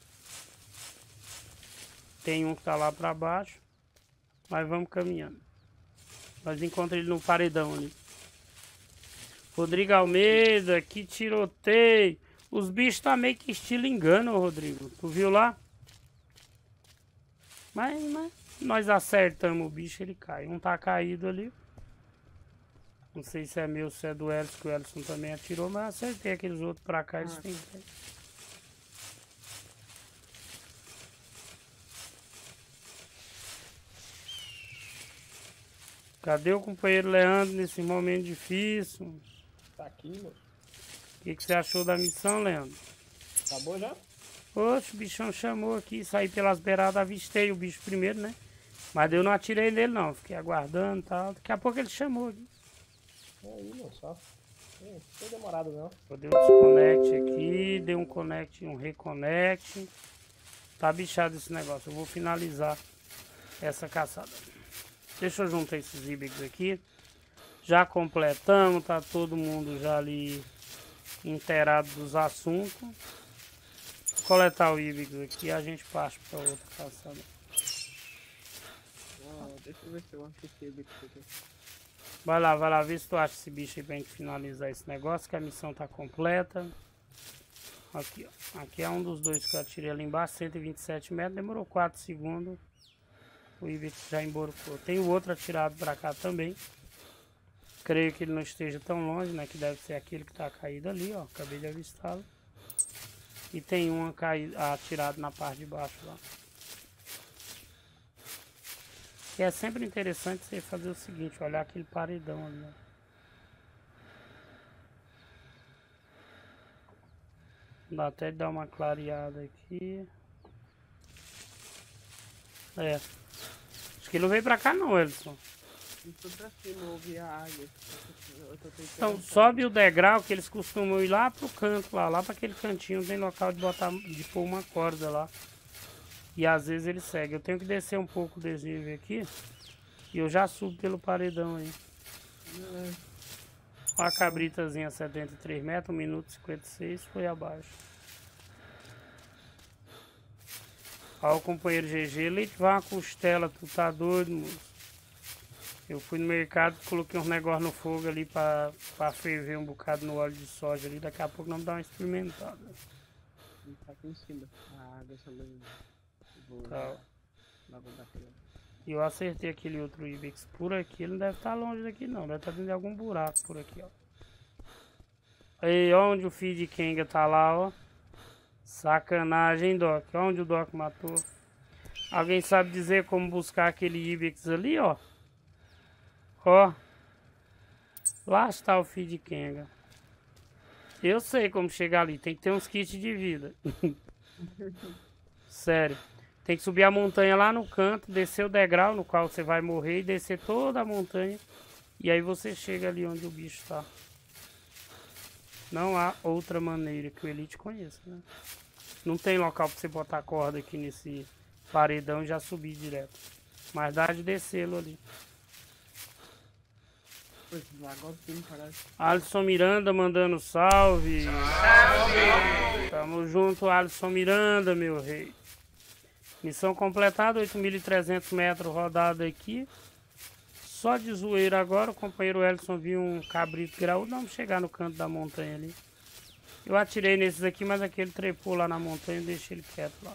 Tem um que tá lá pra baixo. Mas vamos caminhando. Nós encontramos ele no paredão ali. Rodrigo Almeida, que tiroteio. Os bichos tá meio que estilo engano, Rodrigo. Tu viu lá? Mas, mas nós acertamos o bicho, ele cai. Um tá caído ali. Não sei se é meu ou se é do Elson, que o Elson também atirou, mas acertei aqueles outros pra cá, eles têm que... Cadê o companheiro Leandro nesse momento difícil? Tá aqui, mano. O que, que você achou da missão, Leandro? Acabou já? Oxe, o bichão chamou aqui, saí pelas beiradas, avistei o bicho primeiro, né? Mas eu não atirei nele não, fiquei aguardando e tal. Daqui a pouco ele chamou aqui. É aí, mano, só. Não foi demorado não. Eu dei um desconect aqui, dei um connect, um reconnect. Tá bichado esse negócio, eu vou finalizar essa caçada. Deixa eu juntar esses Ibex aqui. Já completamos, tá todo mundo já ali inteirado dos assuntos. Vou coletar o Ibex aqui e a gente parte para outra caçada. Ah, deixa eu ver se eu acho esse Ibex aqui. Vai lá, vai lá, vê se tu acha esse bicho aí pra gente finalizar esse negócio, que a missão tá completa. Aqui, ó. Aqui é um dos dois que eu atirei ali embaixo, cento e vinte e sete metros, demorou quatro segundos. O Ibex já emborcou. Tem o outro atirado pra cá também. Creio que ele não esteja tão longe, né? Que deve ser aquele que tá caído ali, ó. Acabei de avistá-lo. E tem um caído, atirado na parte de baixo lá. E é sempre interessante você fazer o seguinte, olhar aquele paredão ali, ó. Dá até de dar uma clareada aqui. É. Acho que ele não veio pra cá não, Elson. Eu tô pra cima, eu ouvi a águia. Eu tô tentando... Então sobe o degrau que eles costumam ir lá pro canto lá, lá pra aquele cantinho, tem local de botar, de pôr uma corda lá. E às vezes ele segue. Eu tenho que descer um pouco o desnível aqui. E eu já subo pelo paredão aí. É. Olha a cabritazinha, setenta e três metros, um minuto e cinquenta e seis, foi abaixo. Olha o companheiro G G, leite vai uma costela, tu tá doido, moço? Eu fui no mercado, coloquei uns negócios no fogo ali pra, pra ferver um bocado no óleo de soja ali, daqui a pouco nós vamos dar uma experimentada. Tá aqui em cima, a água também. Vou... Tá. Lá vou bater. E eu acertei aquele outro Ibex por aqui, ele não deve estar longe daqui não, deve estar dentro de algum buraco por aqui, ó. Aí, onde o filho de Kenga tá lá, ó. Sacanagem, hein, Doc? Onde o Doc matou? Alguém sabe dizer como buscar aquele Ibex ali, ó? Ó. Lá está o filho de Kenga. Eu sei como chegar ali. Tem que ter uns kits de vida. Sério. Tem que subir a montanha lá no canto, descer o degrau no qual você vai morrer e descer toda a montanha. E aí você chega ali onde o bicho tá. Não há outra maneira que o Elite conheça, né? Não tem local pra você botar corda aqui nesse paredão e já subir direto. Mas dá de descê-lo ali. Alisson Miranda mandando salve. Salve! Tamo junto, Alisson Miranda, meu rei. Missão completada, oito mil e trezentos metros rodado aqui. Só de zoeira agora, o companheiro Ellison viu um cabrito graúdo. Vamos chegar no canto da montanha ali. Eu atirei nesses aqui, mas aquele trepou lá na montanha e deixei ele quieto lá.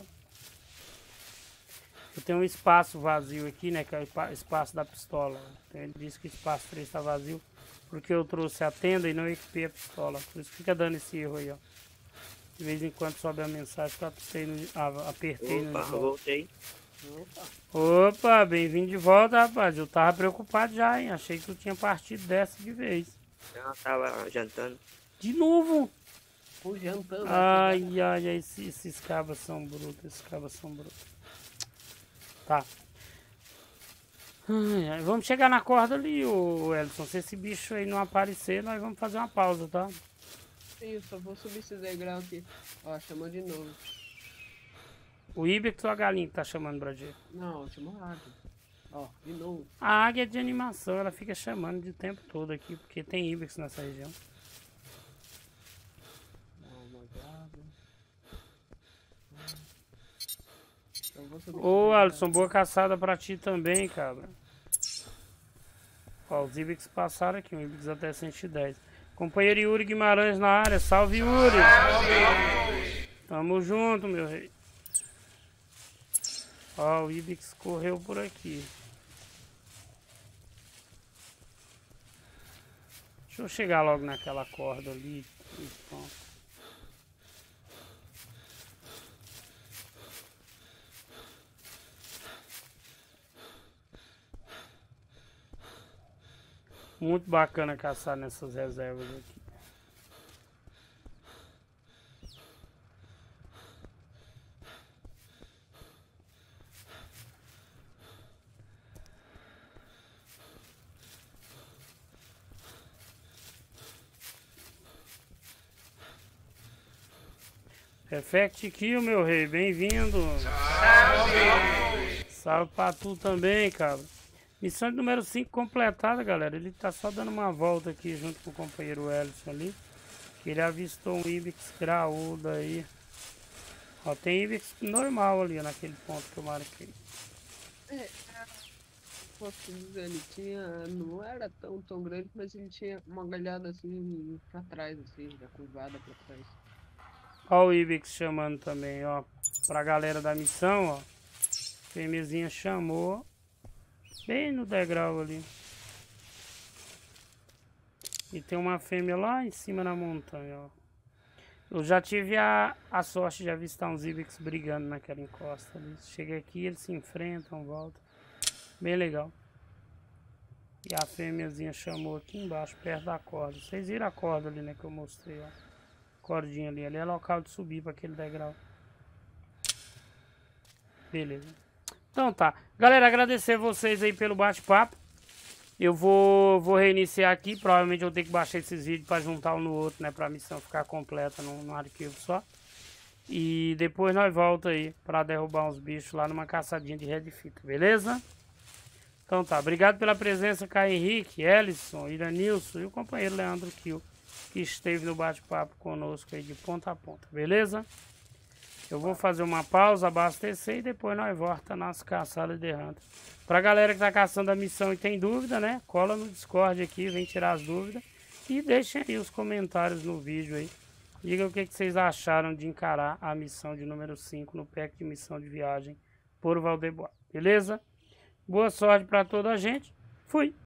Eu tenho um espaço vazio aqui, né, que é o espaço da pistola. Então ele disse que o espaço três está vazio, porque eu trouxe a tenda e não equipei a pistola. Por isso fica dando esse erro aí, ó. De vez em quando sobe a mensagem que eu apertei no, ah, apertei Opa, no voltei. Opa. Opa, bem-vindo de volta, rapaz. Eu tava preocupado já, hein. Achei que tu tinha partido dessa de vez. Eu tava jantando. De novo? Pô, jantando. Ai, ai, ai, esses, esses cabas são brutos, esses cabas são brutos. Tá. Ai, ai, vamos chegar na corda ali, ô Ellison. Se esse bicho aí não aparecer, nós vamos fazer uma pausa, tá? Sim, eu só vou subir esse degrau aqui. Ó, chamou de novo. O Ibex ou a galinha que tá chamando pra gente? Não, chamou a águia. Ó, de novo. A águia é de animação, ela fica chamando de tempo todo aqui, porque tem Ibex nessa região. Dá uma olhada. Então vou subir esse Ô degrau. Alisson, boa caçada pra ti também, cara. Ó, os Ibex passaram aqui, um Ibex até cento e dez. Companheiro Yuri Guimarães na área, salve Yuri! Salve! Tamo junto, meu rei. Ó, o Ibex correu por aqui. Deixa eu chegar logo naquela corda ali. E pronto. Muito bacana caçar nessas reservas aqui. Perfect Kill, meu rei, bem-vindo. Salve! Salve pra tu também, cara. Missão de número cinco completada, galera. Ele tá só dando uma volta aqui junto com o companheiro Ellison ali. Que ele avistou um Ibex graúdo aí. Ó, tem Ibex normal ali, naquele ponto que eu marquei. É, posso dizer, ele tinha. Não era tão, tão grande, mas ele tinha uma galhada assim pra trás, assim, já curvada pra trás. Ó o Ibex chamando também, ó. Pra galera da missão, ó. Fêmeazinha chamou. Bem no degrau ali. E tem uma fêmea lá em cima na montanha, ó. Eu já tive a, a sorte de avistar uns Ibex brigando naquela encosta ali. Chega aqui, eles se enfrentam, voltam. Bem legal. E a fêmeazinha chamou aqui embaixo, perto da corda. Vocês viram a corda ali, né, que eu mostrei, ó. Cordinha ali. Ali é local de subir para aquele degrau. Beleza. Então tá. Galera, agradecer vocês aí pelo bate-papo. Eu vou, vou reiniciar aqui. Provavelmente eu vou ter que baixar esses vídeos para juntar um no outro, né? Pra missão ficar completa num, num arquivo só. E depois nós volta aí para derrubar uns bichos lá numa caçadinha de red fita, beleza? Então tá. Obrigado pela presença, Caio Henrique, Ellison, Iranilson e o companheiro Leandro Kiel, que esteve no bate-papo conosco aí de ponta a ponta, beleza? Eu vou fazer uma pausa, abastecer e depois nós volta nas caçadas de hunter. Pra galera que tá caçando a missão e tem dúvida, né? Cola no Discord aqui, vem tirar as dúvidas. E deixem aí os comentários no vídeo aí. Diga o que, que vocês acharam de encarar a missão de número cinco no pack de missão de viagem por Valdebois. Beleza? Boa sorte pra toda a gente. Fui!